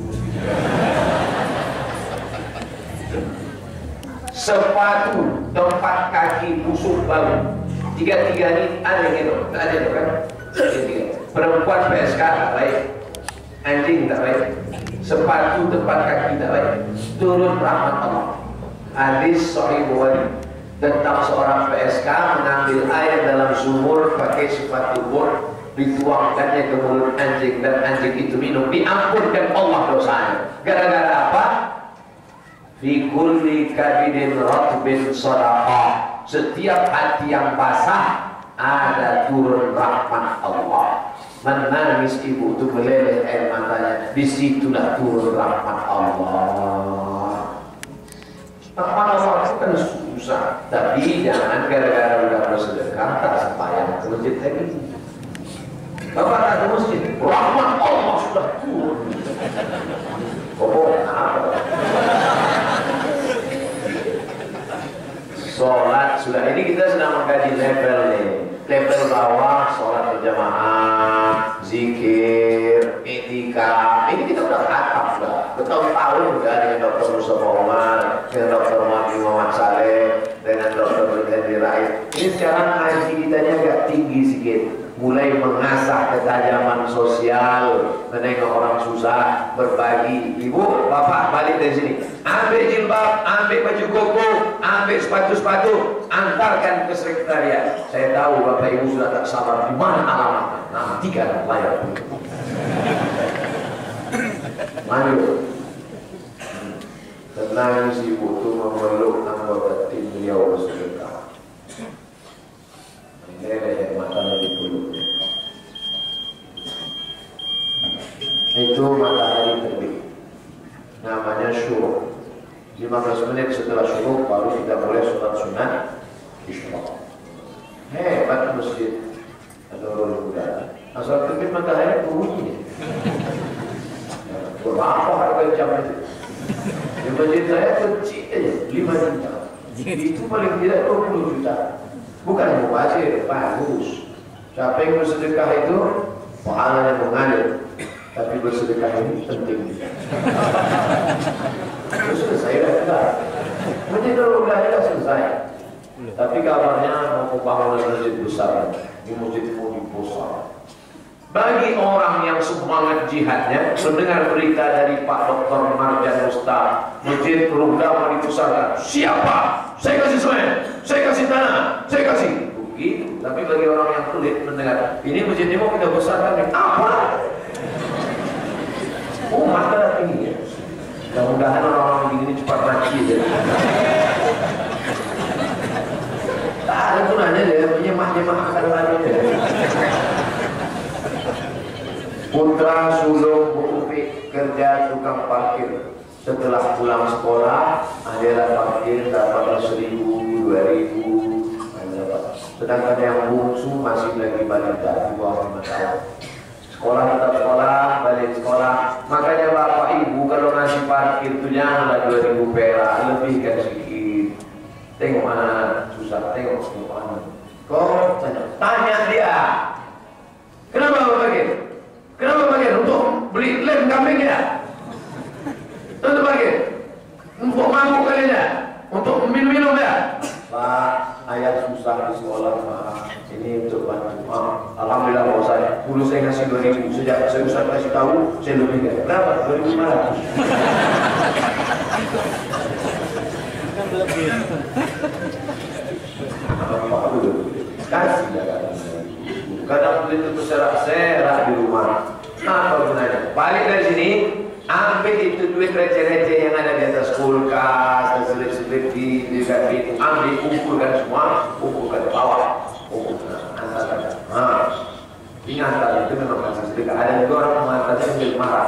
Speaker 1: Sepatu, tempat kaki, busuk bau. Tiga-tiga ini ada gitu, tak ada kan? Perempuan PSK tak baik. Anjing tak baik, sepatu tempat kaki tak baik, turun rahmat Allah. Hadis Sahih Bukhari tentang seorang PSK mengambil air dalam sumur pakai sepatu bor, dituangkannya ke mulut anjing dan anjing itu minum, diampunkan Allah dosanya. Gara-gara apa? Fi kulli kabidin ratbin sadaqah. Setiap hati yang basah ada turun rahmat Allah. Menangis ibu itu meleleh air matanya, disitulah turun rahmat Allah. Rahmat Allah itu kan susah, tapi jangan gara-gara udah bersedekah tak sembahyang ke masjid lagi. Bapak tak ke masjid, rahmat Allah sudah turun. Apa? Sholat sudah, ini kita sedang mengkaji level nih. Level bawah, sholat berjamaah, zikir, etika. Ini kita udah khatam sudah. Bertahun-tahun udah dengan Dr. Mustafa Omar, dengan Dr. Muhammad Saleh, dengan Dr. Bergandi Raid. Ini sekarang ngaji kita agak tinggi sedikit. Mulai mengasah ketajaman sosial, menengok orang susah, berbagi. Ibu, bapak balik dari sini, ambil jilbab, ambil baju koko, ambil sepatu-sepatu, antarkan ke sekretariat. Saya tahu bapak ibu sudah tak sabar, di mana alamatnya. nantikan layar. Maju. Tenang si ibu itu memeluk anggota tim beliau bersedekah. Meleleh matanya di peluknya. Itu matahari terbit. Namanya syuruk. 15 menit setelah syuruk baru kita boleh sholat sunat isyraq. Hebat masjid. Ada orang muda. Asal terbit matahari bunyi. Berapa harga jam itu? Di masjid saya kecil aja, 5 juta. Itu paling tidak 20 juta. Bukan mubazir, bagus. Siapa yang bersedekah itu pahalanya mengalir. Tapi bersedekah ini penting. Itu selesai dah. Masjid udah selesai. Tapi kabarnya mau bangun masjid besar. Ini masjid mau dibesar. Bagi orang yang semangat jihadnya, mendengar berita dari Pak Dr. Marjan Ustaz, masjid Rungga mau dibesarkan. Siapa? Saya kasih semen, saya kasih tanah, saya kasih. Begitu. Tapi bagi orang yang pelit mendengar, ini masjid ini mau kita besarkan. Apa? Oh, mata tinggi ya. Mudah-mudahan orang-orang begini cepat mati ya. Tak ada gunanya dia, menyemah-nyemah akan lari ya. Putra sulung Bu Upi kerja tukang parkir. Setelah pulang sekolah, adalah parkir dapat 1.000, 2.000. Sedangkan yang bungsu masih lagi balita, di bawah 5 tahun. Sekolah tetap sekolah, balik sekolah. Makanya bapak ibu kalau ngasih parkir itu janganlah 2.000 perak, lebihkan sedikit. Tengok mana susah, tengok mana. Kau tanya dia, kenapa bapak parkir? Kenapa bagian? Untuk beli lem kambing ya? Untuk bagian? Untuk mabuk kali ya? Untuk minum-minum ya? Pak, ayah susah di sekolah, Pak. Ini untuk bantu. Alhamdulillah Pak Ustaz. Dulu saya ngasih 2.000. Sejak saya Ustaz kasih tahu, saya lebih. Berapa? 2.500. Kasih ya kadang. Kadang itu berserak-serak di rumah. Apa gunanya? Balik dari sini, ambil itu duit receh-receh yang ada di atas kulkas, selit-selit di dekat itu, ambil, kumpulkan semua, kumpulkan ke bawah, antarkan. Ini antar itu memang kasih sedekah. Ada juga orang mengantarnya sambil marah.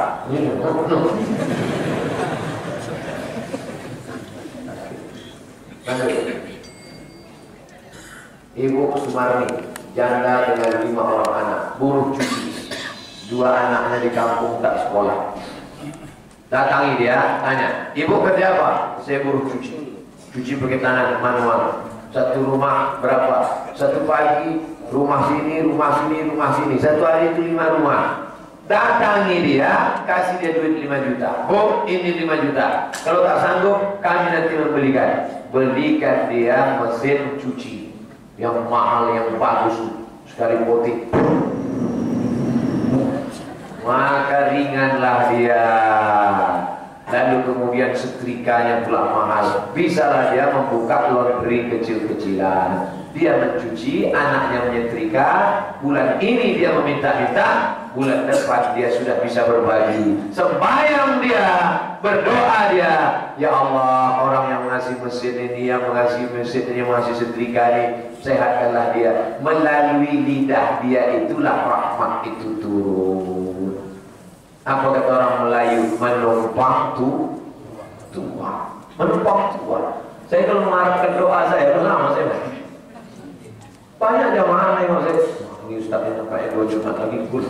Speaker 1: Ibu Sumarni, janda dengan 5 orang anak, buruh cuci. 2 anaknya di kampung tak sekolah. Datangi dia, tanya, ibu kerja apa? Saya buruh cuci. Cuci pakai tangan manual. Satu rumah berapa? Satu pagi rumah sini, rumah sini, rumah sini. Satu hari itu 5 rumah. Datangi dia, kasih dia duit 5 juta. Bu, ini 5 juta. Kalau tak sanggup, kami nanti membelikan. Belikan dia mesin cuci yang mahal, yang bagus, sekali potik. Maka ringanlah dia. Lalu kemudian setrikanya pula mahal. Bisalah dia membuka laundry kecil-kecilan. Dia mencuci, anaknya menyetrika. Bulan ini dia meminta-minta, bulan depan dia sudah bisa berbagi. Sembahyang dia, berdoa dia, ya Allah, orang yang mengasih mesin ini, yang mengasih mesin ini, yang mengasih setrika ini, sehatkanlah dia. Melalui lidah dia itulah rahmat itu turun. Apa kata orang Melayu? Menumpang tua. Menumpang tua. Saya kalau mengharapkan doa saya, bersama saya. Banyak jamaah nengok saya. Ini Ustaznya pakai 2 Jumat lagi pun.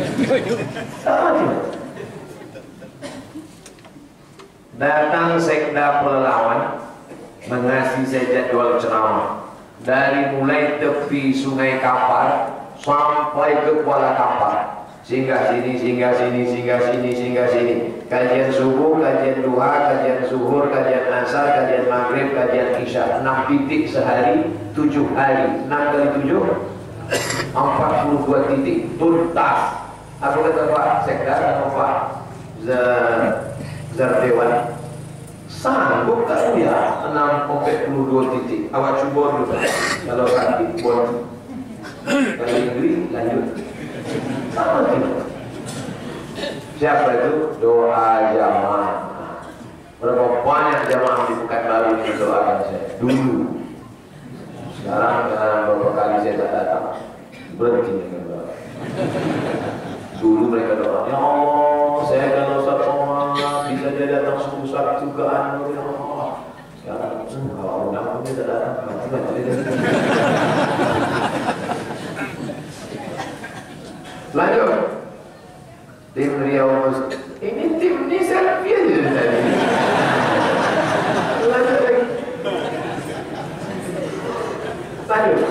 Speaker 1: Datang sekda Pelalawan mengasih saya jadwal ceramah. Dari mulai tepi Sungai Kapar sampai ke Kuala Kampar. Singgah sini, singgah sini, singgah sini, singgah sini. Kajian subuh, kajian duha, kajian zuhur, kajian asar, kajian maghrib, kajian isya. 6 titik sehari, 7 hari. 6 kali 7, 42 titik. Tuntas. Apa kata Pak Sekda atau Pak Zardewan? Sanggup tak ya 6-42 titik. Awak cuba dulu. Kalau sakit buat. Kalau Inggris lanjut. Sama kita. Siapa itu? Doa jamaah. Berapa banyak jamaah di Pekanbaru ini mendoakan saya dulu. Sekarang beberapa kali saya tak datang, berhenti dengan doa. Dulu mereka doa, ya Allah, saya dan Ustaz Somad bisa jadi datang subuh Sabtu ke Anu, ya Allah. Sekarang kalau undang dia tak datang, lanjut. Tim Riau ini tim ini selfie aja tadi. Lanjut lagi. Lanjut.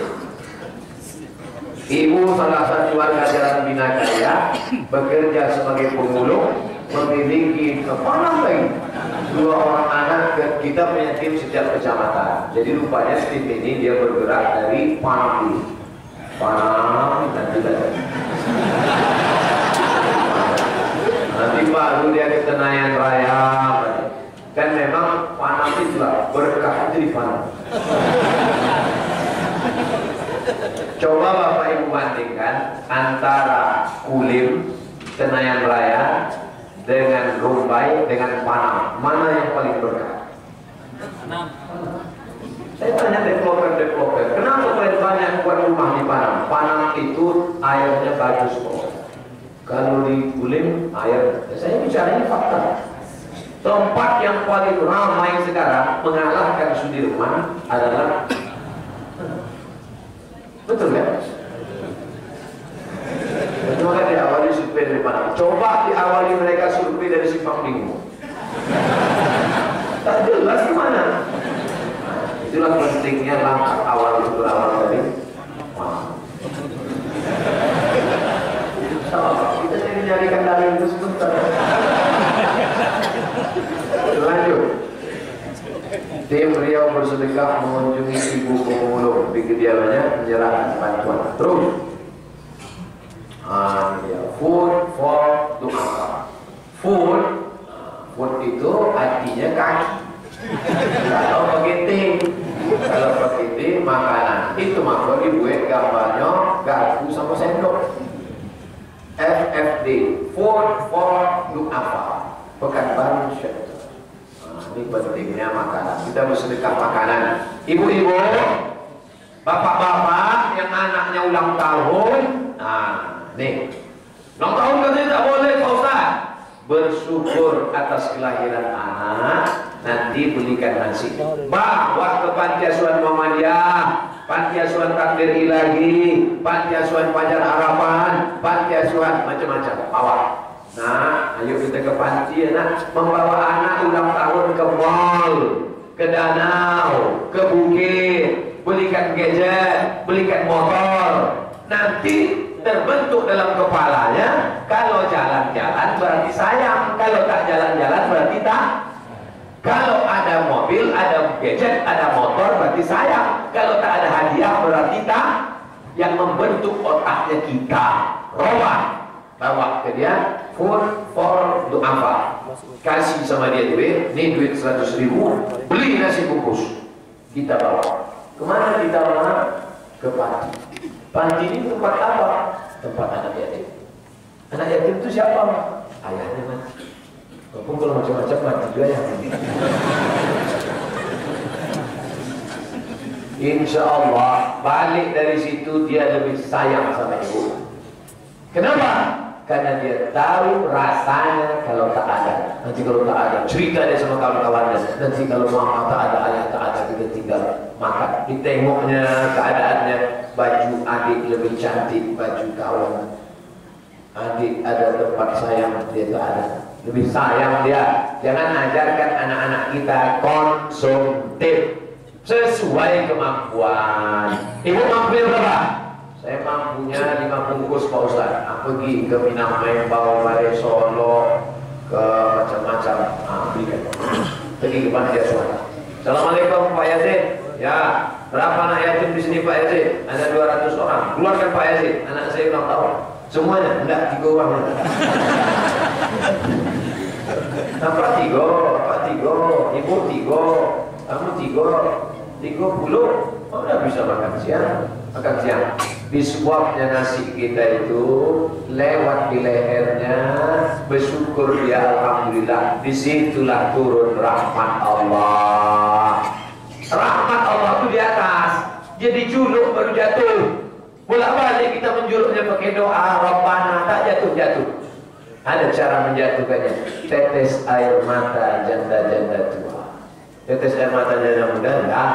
Speaker 1: Ibu salah satu warga Jalan Binakaya bekerja sebagai pemulung, memiliki kepala lagi 2 orang anak. Kita punya tim setiap kecamatan. Jadi rupanya tim ini dia bergerak dari Panam nanti baru dia ke Tenayan Raya. Kan memang Panam itulah berkah itu di Panam. Coba Bapak Ibu bandingkan antara Kulim, Tenayan Raya dengan Rumbai dengan Panam, mana yang paling berkah? Panam. Saya tanya developer, kenapa paling banyak buat rumah di Panam? Panam itu airnya bagus kok. Kalau di Kulim air, saya bicaranya fakta. Tempat yang paling ramai sekarang mengalahkan Sudirman adalah, betul kan? Maka diawali survei dari mana? Coba diawali mereka survei dari Simpang Minggu. Tak jelas di mana. Itulah pentingnya langkah awal itu berawal dari kita nyari kendali itu sebentar. Lanjut. Tim Riau bersedekah mengunjungi ibu pemulung di kediamannya menyerahkan bantuan. Terus food for du'afa. Food itu artinya kaki. Kalau begitu makanan itu maka dibuat gambarnya garpu sama sendok. FFD, food for du'afa. Pekanbaru Shelter. Ini pentingnya makanan. Kita bersedekah makanan. Ibu-ibu, bapak-bapak yang anaknya ulang tahun, nih, ulang tahun katanya tak boleh Pak Ustaz. Bersyukur atas kelahiran anak, nanti belikan nasi. Bawa ke Panti Asuhan Muhammadiyah, Panti Asuhan Takdir Ilahi, Panti Asuhan Fajar Harapan, Panti Asuhan macam-macam. Bawa. Nah, ayo kita ke panti ya nak, membawa anak ulang tahun ke mall, ke danau, ke bukit, belikan gadget, belikan motor. Nanti terbentuk dalam kepalanya, kalau jalan-jalan berarti sayang, kalau tak jalan-jalan berarti tak. Kalau ada mobil, ada gadget, ada motor berarti sayang, kalau tak ada hadiah berarti tak. Yang membentuk otaknya kita, roba. Bawa ke dia food for du'afa. Kasih sama dia duit, ini duit 100.000, beli nasi bungkus. Kita bawa. Kemana kita bawa? Ke panti. Panti ini tempat apa? Tempat anak yatim. Anak yatim itu siapa? Ayahnya mati. Walaupun kalau macam-macam mati juga ya. Insya Allah balik dari situ dia lebih sayang sama ibu. Kenapa? Karena dia tahu rasanya kalau tak ada. Nanti kalau tak ada, cerita dia sama kawan-kawannya. Nanti kalau mama tak ada, ayah tak ada, kita tinggal makan. Ditengoknya keadaannya, baju adik lebih cantik, baju kawan. Adik ada tempat sayang, dia tak ada. Lebih sayang dia. Jangan ajarkan anak-anak kita konsumtif sesuai kemampuan. Ibu mampu berapa? Saya mampunya 5 bungkus Pak Ustaz. Pergi ke Minang Membau, Balai Solo, ke macam-macam. Belikan. Pergi ke Panti Asuhan. Assalamualaikum Pak Yazid. Ya, berapa anak yatim di sini Pak Yazid? Ada 200 orang. Keluarkan Pak Yazid. Anak saya ulang tahun. Semuanya, enggak 3 orang. Apa 3? Apa 3? Ibu 3. Kamu 3. 30. Oh, udah bisa makan siang. Makan siang. Disuapnya nasi kita itu lewat di lehernya, bersyukur dia alhamdulillah. Disitulah turun rahmat Allah. Rahmat Allah itu di atas. Jadi juluk baru jatuh. Bolak-balik kita menjuluknya pakai doa Rabbana, tak jatuh-jatuh. Ada cara menjatuhkannya. Tetes air mata janda-janda tua. Tetes air mata janda muda enggak.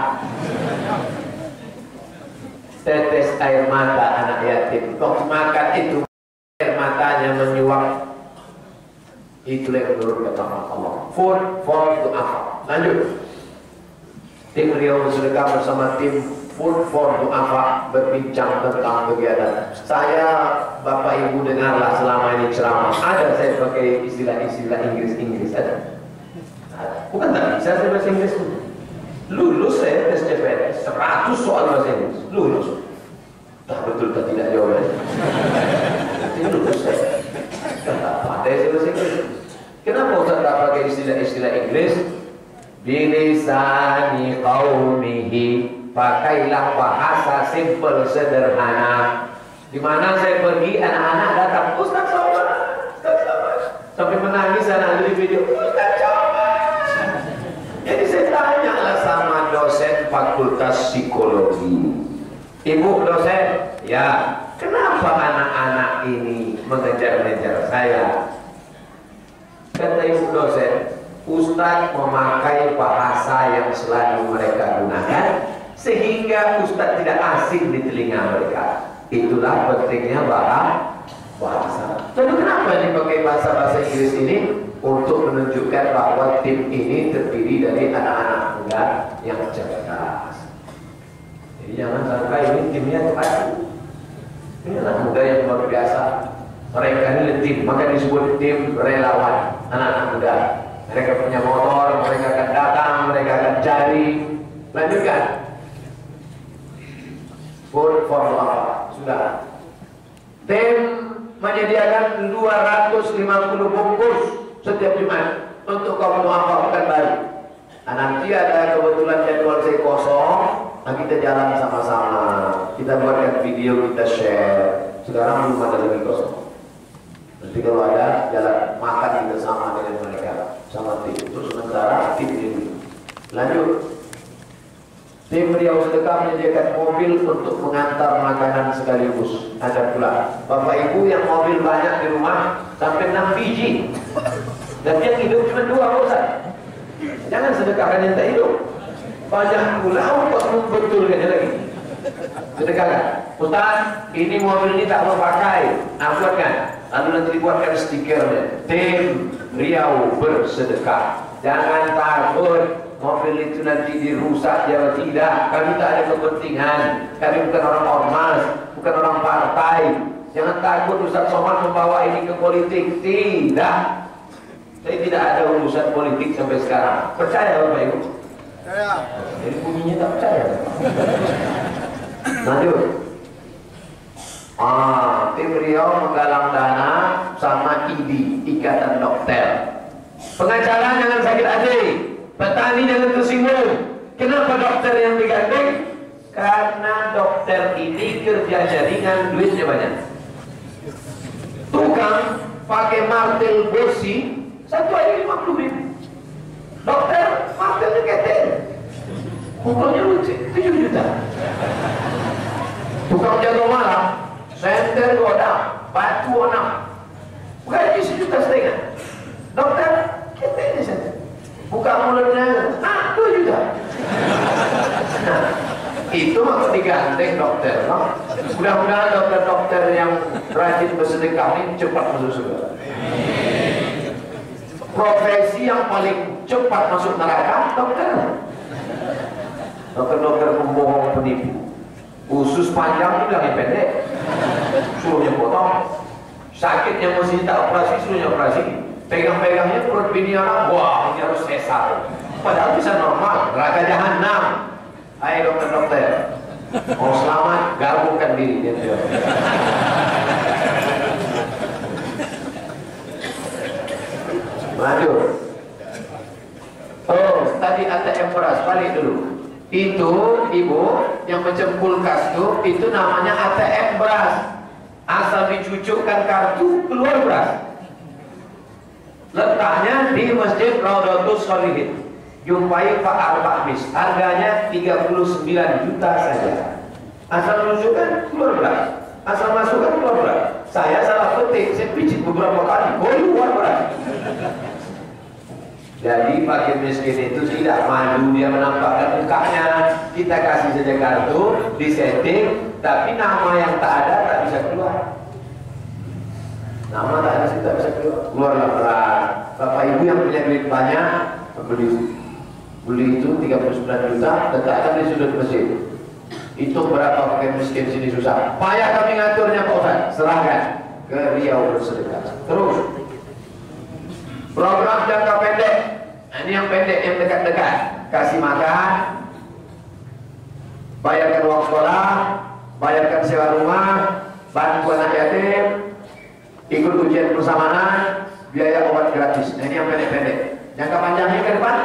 Speaker 1: Tetes air mata anak yatim. Kok makan itu air matanya menyuap. Itulah yang menurut kata Allah. Food for du'afa. Lanjut. Tim Riau Sedekah bersama tim Food for Du'afa berbincang tentang kegiatan. Saya, Bapak Ibu dengarlah selama ini ceramah. Ada saya pakai istilah-istilah Inggris ada. Bukan tak bisa saya bahasa Inggris. Lulus saya tes CPNS 100 soal bahasa Inggris. Lulus. Tak betul tak tidak jawabannya. Ini lulus saya. Tak pandai saya bahasa Inggris. Kenapa Ustaz tak pakai istilah-istilah Inggris? Bilisani qaumihi, pakailah bahasa simple sederhana. Di mana saya pergi, anak-anak datang, Ustaz Somad, sampai menangis anak dari video, Ustaz Somad. Jadi saya tanyalah sama dosen fakultas psikologi, Ibu dosen, ya kenapa anak-anak ini mengejar-ngejar saya? Kata Ibu dosen, Ustaz memakai bahasa yang selalu mereka gunakan sehingga Ustaz tidak asing di telinga mereka. Itulah pentingnya bahasa. Lalu kenapa dipakai bahasa Inggris ini? Untuk menunjukkan bahwa tim ini terdiri dari anak-anak muda yang cerdas. Jadi jangan sampai ini timnya terpacu. Ini anak muda yang luar biasa. Mereka ini tim, maka disebut tim relawan anak-anak muda. Mereka punya motor, mereka akan datang, mereka akan cari. Lanjutkan. Food for Du'afa. Sudah. Tim menyediakan 250 bungkus setiap Jumat untuk kaum du'afa Pekanbaru. Nanti ada kebetulan jadwal saya kosong, kita jalan sama-sama. Kita buatkan video, kita share. Sekarang belum ada lagi kosong. Nanti kalau ada jalan makan kita sama dengan mereka. Sama tim. Untuk sementara tim ini. Lanjut. Tim Riau Sedekah menyediakan mobil untuk mengantar makanan sekaligus. Ada pula Bapak Ibu yang mobil banyak di rumah sampai 6 biji. Dan yang hidup cuma 2 Ustaz. Jangan sedekahkan yang tak hidup. Banyak pula untuk membetulkannya lagi. Sedekahkan. Ustaz, ini mobil ini tak mau pakai. Buatkan. Lalu nanti dibuatkan stikernya. Tim Riau bersedekah. Jangan takut mobil itu nanti dirusak. Jangan tidak. Kami tak ada kepentingan. Kami bukan orang ormas, bukan orang partai. Jangan takut Ustaz Somad membawa ini ke politik. Tidak. Saya tidak ada urusan politik sampai sekarang. Percaya Bapak Ibu? Percaya. Jadi bunyinya tak percaya. Lanjut. Tim Riau menggalang dana sama IDI, Ikatan Dokter. Pengacara jangan sakit hati, petani jangan tersinggung. Kenapa dokter yang digandeng? Karena dokter ini kerjanya ringan, duitnya banyak. Tukang pakai martel besi, satu aja 50.000. Dokter martelnya ketel, ukurnya lucu, 7 juta. Tukang jaga malam, senter 2 batu 6, gaji 1,5 juta. Dokter ketelnya saja, buka mulutnya 2 juta. Nah, itu mau digandeng dokter, no? Mudah-mudahan dokter-dokter yang rajin bersedekah ini cepat masuk surga. Profesi yang paling cepat masuk neraka dokter. Dokter-dokter pembohong, penipu. Usus panjang udah yang pendek, suruhnya potong. Sakitnya masih tak operasi, suruhnya operasi. Pegang-pegangnya perut bini orang, wah ini harus sesar. Padahal bisa normal, neraka jahanam. Ayo dokter-dokter, mau selamat, gabungkan diri. Lanjut. Oh, tadi ATM beras, balik dulu. Itu ibu yang macam kulkas itu namanya ATM beras. Asal dicucukkan kartu keluar beras. Letaknya di Masjid Raudatus Sholihin. Jumpai Pak Al-Fahmis. Harganya 39 juta saja. Asal menunjukkan keluar beras, asal masukkan keluar beras. Saya salah petik, saya pijit beberapa kali, keluar beras. Jadi fakir miskin itu tidak malu dia menampakkan mukanya. Kita kasih saja kartu, disetting, tapi nama yang tak ada tak bisa keluar. Nama tak ada tak bisa keluar. Keluarlah beras. Bapak ibu yang punya duit banyak, beli itu 39 juta, letakkan di sudut masjid. Itu berapa fakir miskin sini susah. Payah kami ngaturnya Pak Ustaz. Serahkan ke Riau Bersedekah. Terus program jangka pendek. Nah, ini yang pendek, yang dekat-dekat. Kasih makan, bayarkan uang sekolah, bayarkan sewa rumah, bantu anak yatim, ikut ujian persamanan, biaya obat gratis. Nah, ini yang pendek-pendek. Jangka panjangnya ke depan,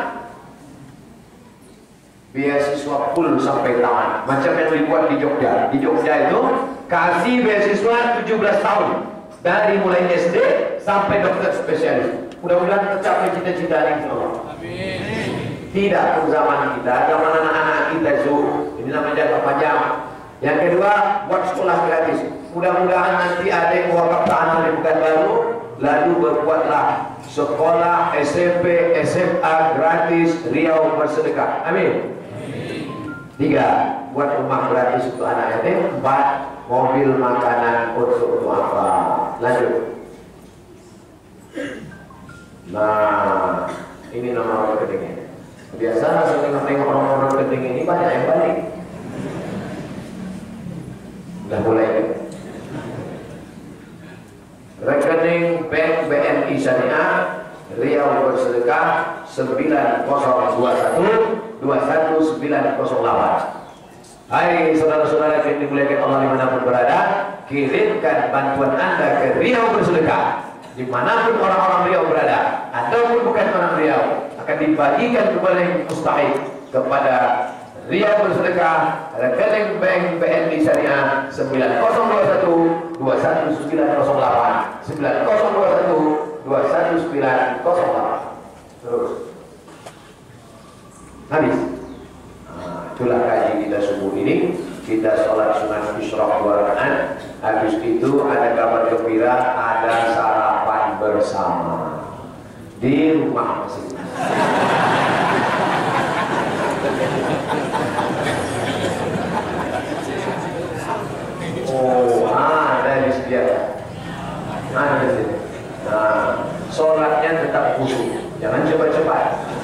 Speaker 1: beasiswa full sampai tamat. Macam yang dibuat di Jogja. Di Jogja itu kasih beasiswa 17 tahun. Dari mulai SD sampai dokter spesialis. Mudah-mudahan tercapai cita-cita ini semua. Amin. Tidak ke zaman kita, zaman anak-anak kita itu. Ini namanya jangka panjang. Yang kedua, buat sekolah gratis. Mudah-mudahan nanti ada yang wakaf tanah di Pekanbaru, lalu berbuatlah sekolah SMP, SMA gratis Riau Bersedekah. Amin. 3, buat rumah gratis untuk anak yatim. 4, mobil makanan untuk apa? Lanjut. Nah, ini nomor rekeningnya. Biasa saya tengok nomor rekening ini banyak yang balik. Udah mulai. Rekening Bank BNI Syariah Riau Bersedekah 9021 21908. Hai saudara-saudara yang dimuliakan Allah dimanapun berada, kirimkan bantuan Anda ke Riau Bersedekah. Dimanapun orang-orang Riau berada, ataupun bukan orang Riau, akan dibagikan kepada yang mustahik kepada Riau Bersedekah, rekening Bank BNI Syariah 9021 21908 9021 21908. Terus habis. Nah, itulah kaji kita subuh ini. Kita sholat sunat isyraq 2 rakaat. Habis itu ada kabar gembira, ada sarapan bersama di rumah masing-masing. Oh, ada disediakan. Ada di sini. Nah, sholatnya tetap khusyuk, jangan cepat-cepat.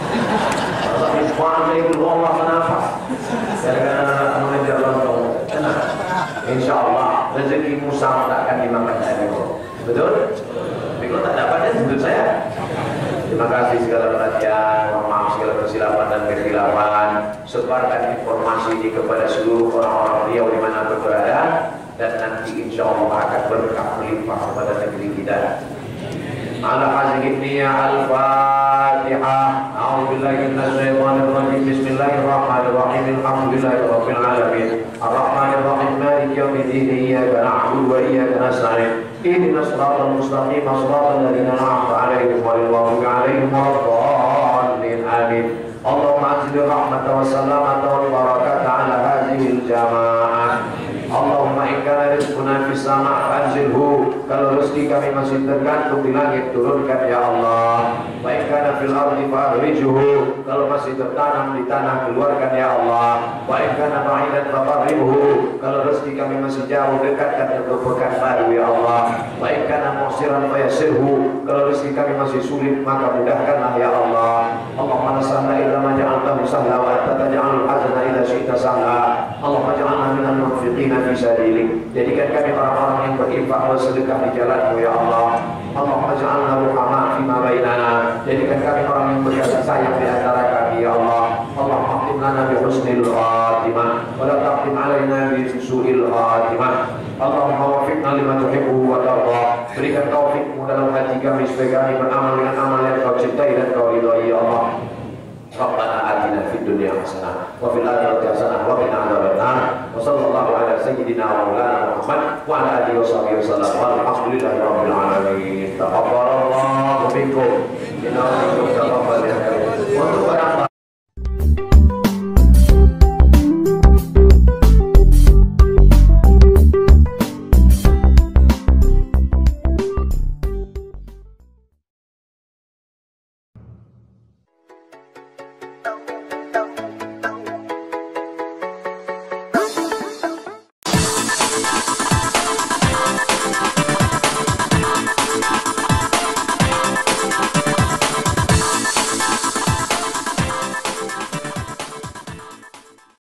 Speaker 1: Allah menafas. Jangan mengejar lontong. Tenang. Insya Allah rezekimu sama tak akan dimakan hari ini. Betul? Tapi kalau tak dapatnya sebut saya. Terima kasih segala perhatian, mohon maaf segala kesilapan dan kekhilafan. Sebarkan informasi ini kepada seluruh orang-orang Riau di mana berada, dan nanti insya Allah akan berkah melimpah kepada negeri kita. Ala hazihi niyyah al-Fatihah. A'udzubillahi minasyaitonir rajim. Bismillahirrahmanirrahim. Alhamdulillahirabbil alamin. Arrahmanir rahim. Maliki yaumiddin. Iyyaka na'budu wa iyyaka nasta'in. Ihdinas siratal mustaqim. Shiratal ladzina an'amta 'alaihim ghairil maghdubi 'alaihim waladdallin. Amin. Allahumma anzil rahmatan wa salamatan wa barakatan 'ala hadhil jamaah. Allahumma inna rizquna fis sama' fanzilhu. Kalau rezeki kami masih tergantung di langit, turunkan ya Allah. Wa inna fil ardi fa'rijuhu. Kalau masih tertanam di tanah, keluarkan ya Allah. Wa inna ba'idan faqarribhu. Kalau rezeki kami masih jauh, dekatkan ke Pekanbaru ya Allah. Wa inna mu'siran fayassirhu. Kalau rezeki kami masih sulit, maka mudahkanlah ya Allah. Allahumma la sahla illa ma ja'altahu sahla wa anta taj'alul hazana idza syi'ta sahla. Allahumma ja'alna minal munfiqin fi sabilik. Jadikan kami orang-orang yang berinfak bersedekah di jalan-Mu ya Allah. Allahumma ja'alna ruhama fima bainana. Jadikan kami orang yang berkasih sayang di antara kami ya Allah. Allahumma aqim lana bi husnil khatimah wa la taqim alaina bi su'il khatimah. Allahumma waffiqna lima tuhibbu wa tarda. Berikan taufik-Mu dalam hati kami supaya kami beramal dengan amal yang Kau cintai dan Kau ridhai ya Allah. Rabbana atina fid dunya hasanah wa fil akhirati hasanah wa qina adzabannar. Wa sallallahu ala sayyidina wa maulana Muhammad wa ala alihi wa sahbihi wasallam. Walhamdulillahi rabbil alamin. Taqabbal